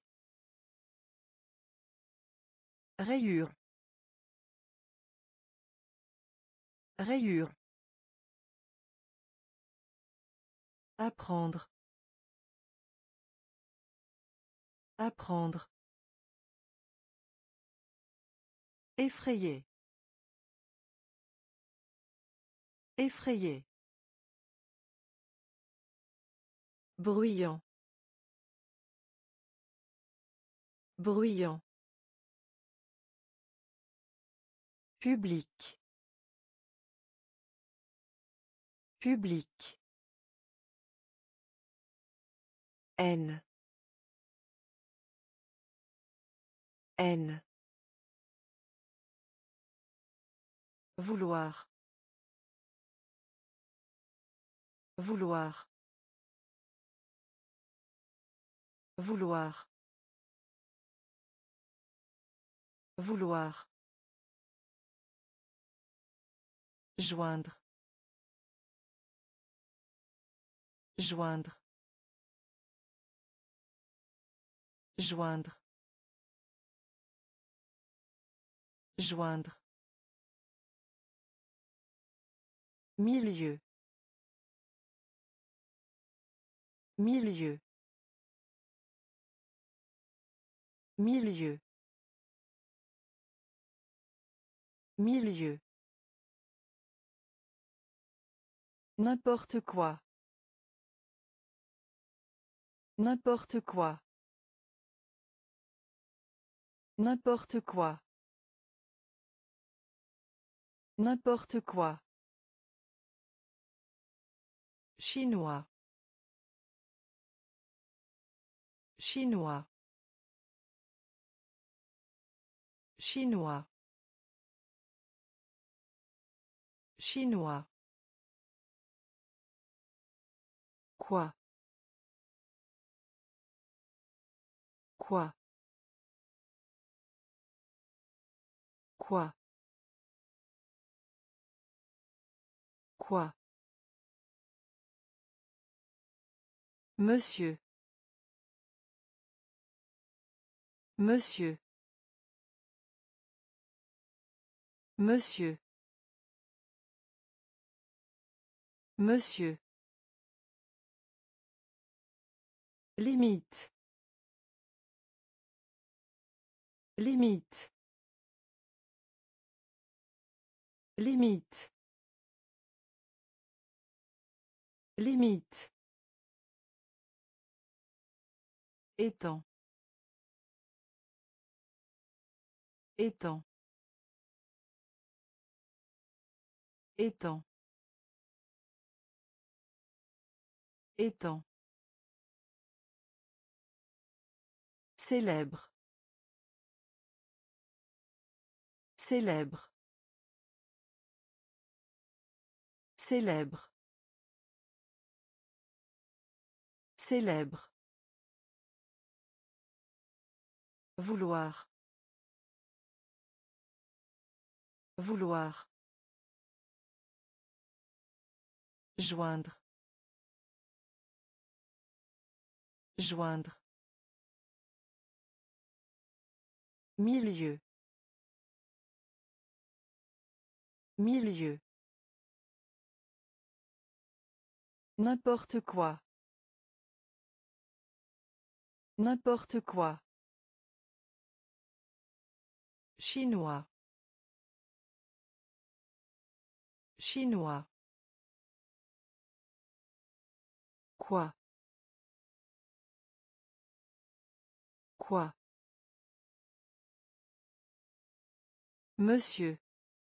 Rayure. Rayure. Apprendre. Apprendre. Effrayé. Effrayé. Bruyant. Bruyant. Public. Public. N. N. Vouloir. Vouloir. Vouloir. Vouloir. Joindre. Joindre. Joindre. Joindre. Milieu. Milieu. Milieu. Milieu. N'importe quoi. N'importe quoi. N'importe quoi. N'importe quoi. Chinois. Chinois. Chinois. Chinois. Quoi? Quoi? Quoi? Quoi? Monsieur. Monsieur. Monsieur. Monsieur. Limite. Limite. Limite. Limite. Étang. Étang. Étang. Étang. Célèbre. Célèbre. Célèbre. Célèbre. Vouloir. Vouloir. Joindre. Joindre. Milieu. Milieu. N'importe quoi. N'importe quoi. Chinois. Chinois. Quoi? Quoi? Monsieur.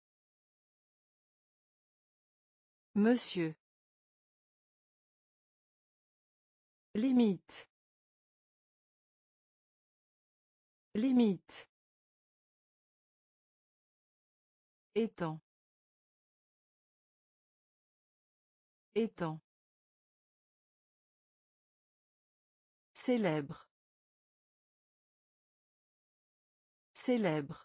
Monsieur. Limite. Limite. Étang. Étang. Célèbre. Célèbre.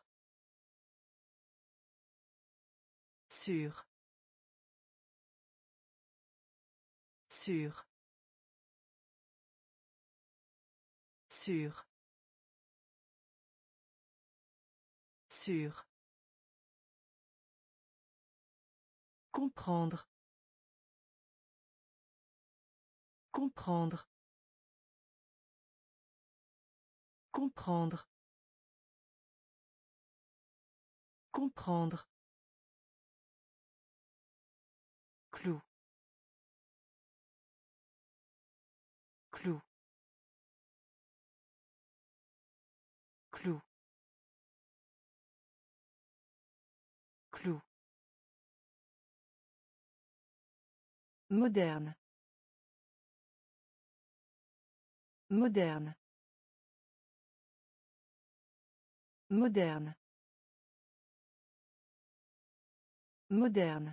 Sûr. Sûr. Sûr. Sûr. Comprendre. Comprendre. Comprendre. Comprendre. Clou. Clou. Clou. Clou. Moderne. Moderne. Moderne. Moderne.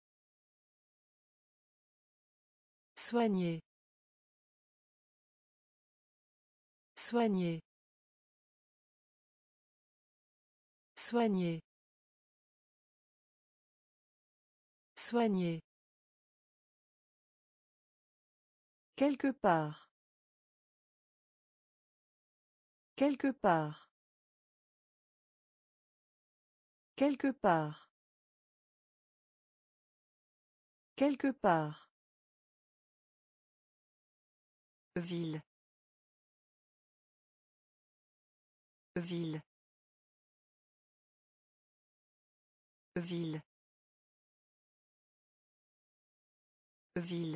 Soigner. Soigner. Soigner. Soigner. Quelque part. Quelque part. Quelque part. Quelque part. Ville. Ville. Ville. Ville.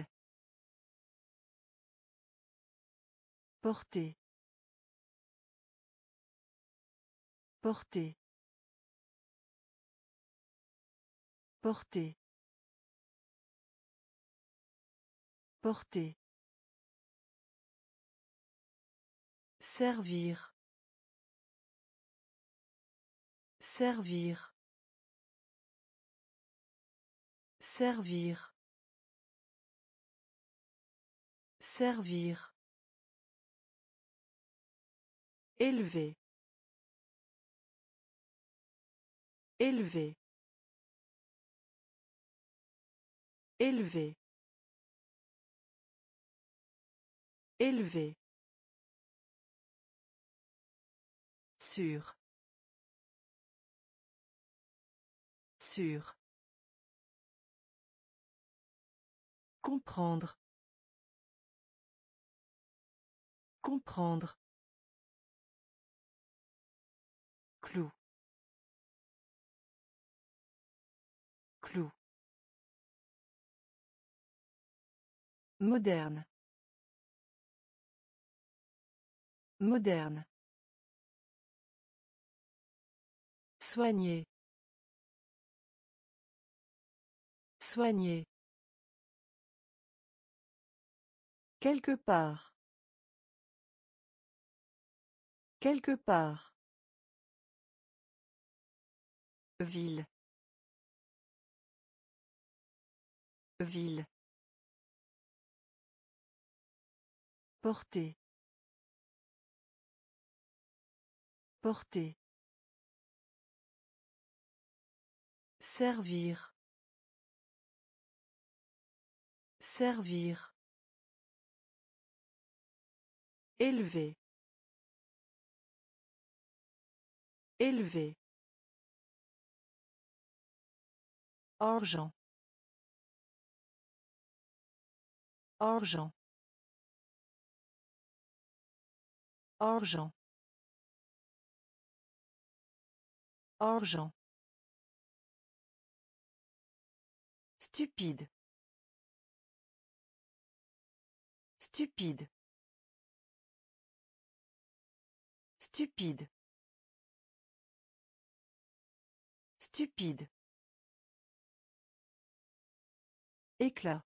Porter. Porter. Porter. Porter. Servir. Servir. Servir. Servir. Élever. Élever. Élever. Élever. Sûr. Sûr. Comprendre. Comprendre. Clou. Clou. Moderne. Moderne. Soigner. Soigner. Quelque part. Quelque part. Ville. Ville. Porter. Porter. Servir. Servir. Élever. Élever. Argent. Argent. Argent. Argent. Stupide. Stupide. Stupide. Stupide. Éclat.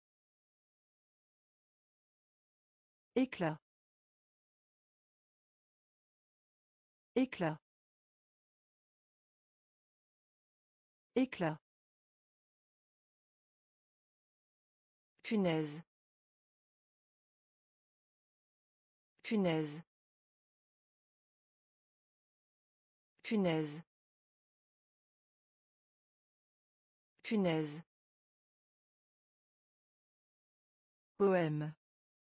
Éclat. Éclat. Éclat. Punaise. Punaise. Punaise. Punaise. Poème.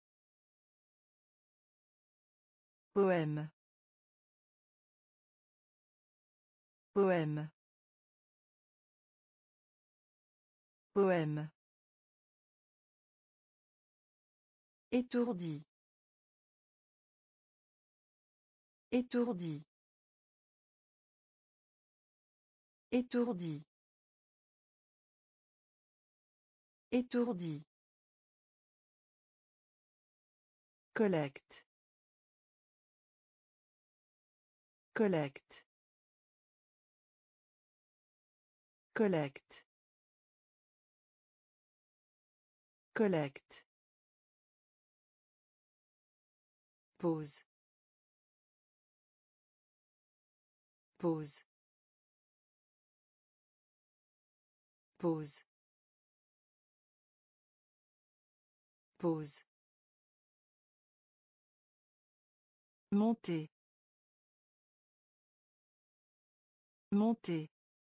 Poème. Poème. Poème. Étourdi. Étourdi. Étourdi. Étourdi. Collecte. Collecte. Collecte. Collecte. Pause. Pause. Pause. Pause. Monter. Monter.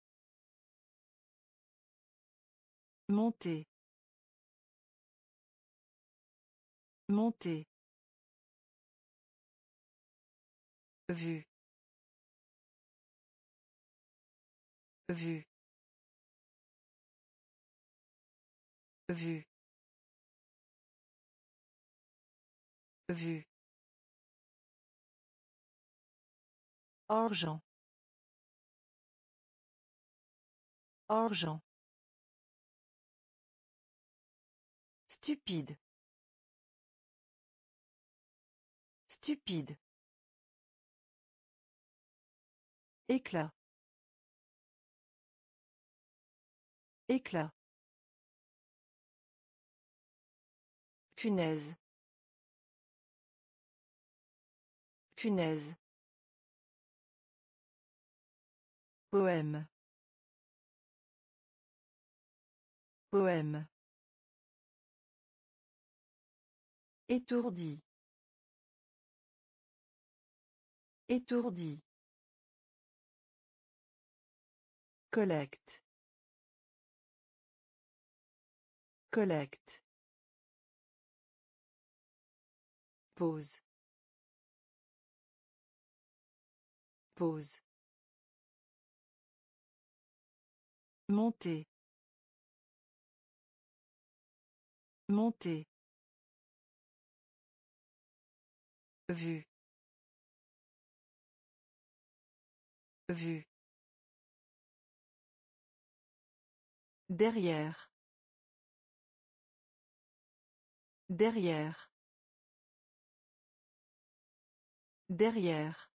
Monter. Monter. Vue. Vue. Vue. Vue. Argent. Argent. Stupide. Stupide. Éclat. Éclat. Punaise. Punaise. Poème. Poème. Étourdi. Étourdi. Collecte. Collecte. Pause. Pause. Monter. Monter. Vue. Vue. Derrière. Derrière. Derrière.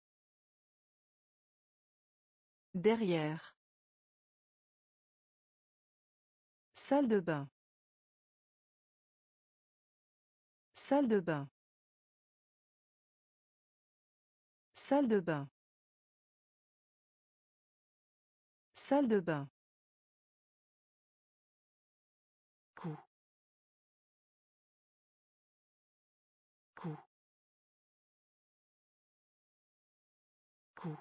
Derrière. Salle de bain. Salle de bain. Salle de bain. Salle de bain. Coup. Coup. Coup.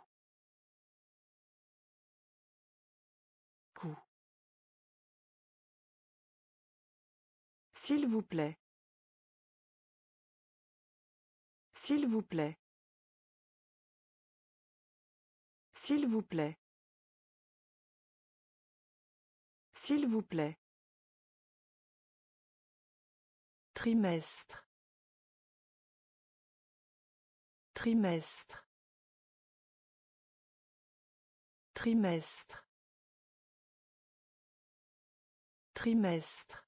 Coup. S'il vous plaît. S'il vous plaît. S'il vous plaît. S'il vous plaît. Trimestre. Trimestre. Trimestre. Trimestre.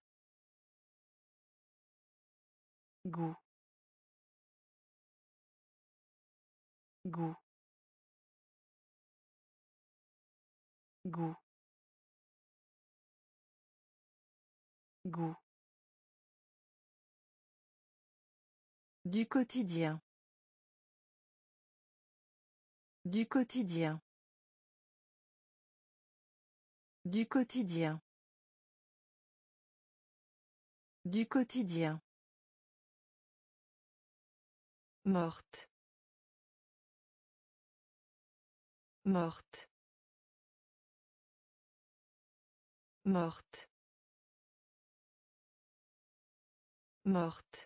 Goût. Goût. Goût. Goût. Du quotidien. Du quotidien. Du quotidien. Du quotidien. Morte. Morte. Morte. Morte.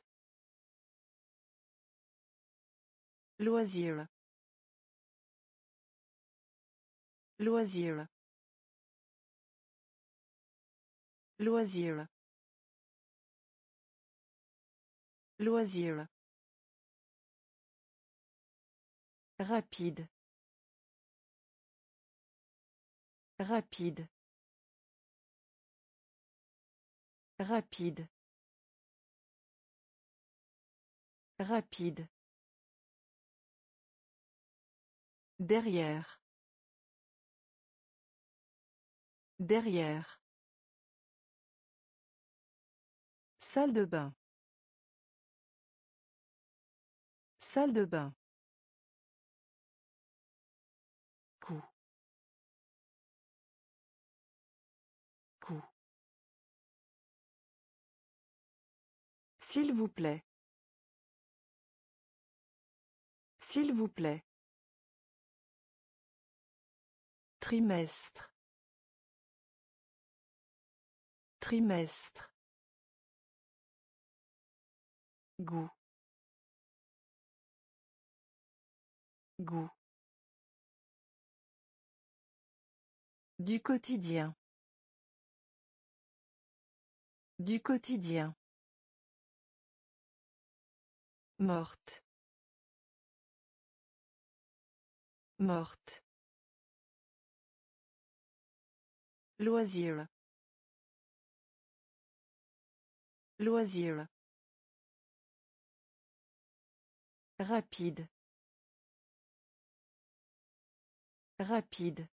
Loisir. Loisir. Loisir. Loisir. Rapide. Rapide. Rapide. Rapide. Derrière. Derrière. Salle de bain. Salle de bain. Coup. S'il vous plaît. S'il vous plaît. Trimestre. Trimestre. Goût. Goût. Du quotidien. Du quotidien. Morte. Morte. Loisir. Loisir. Rapide. Rapide.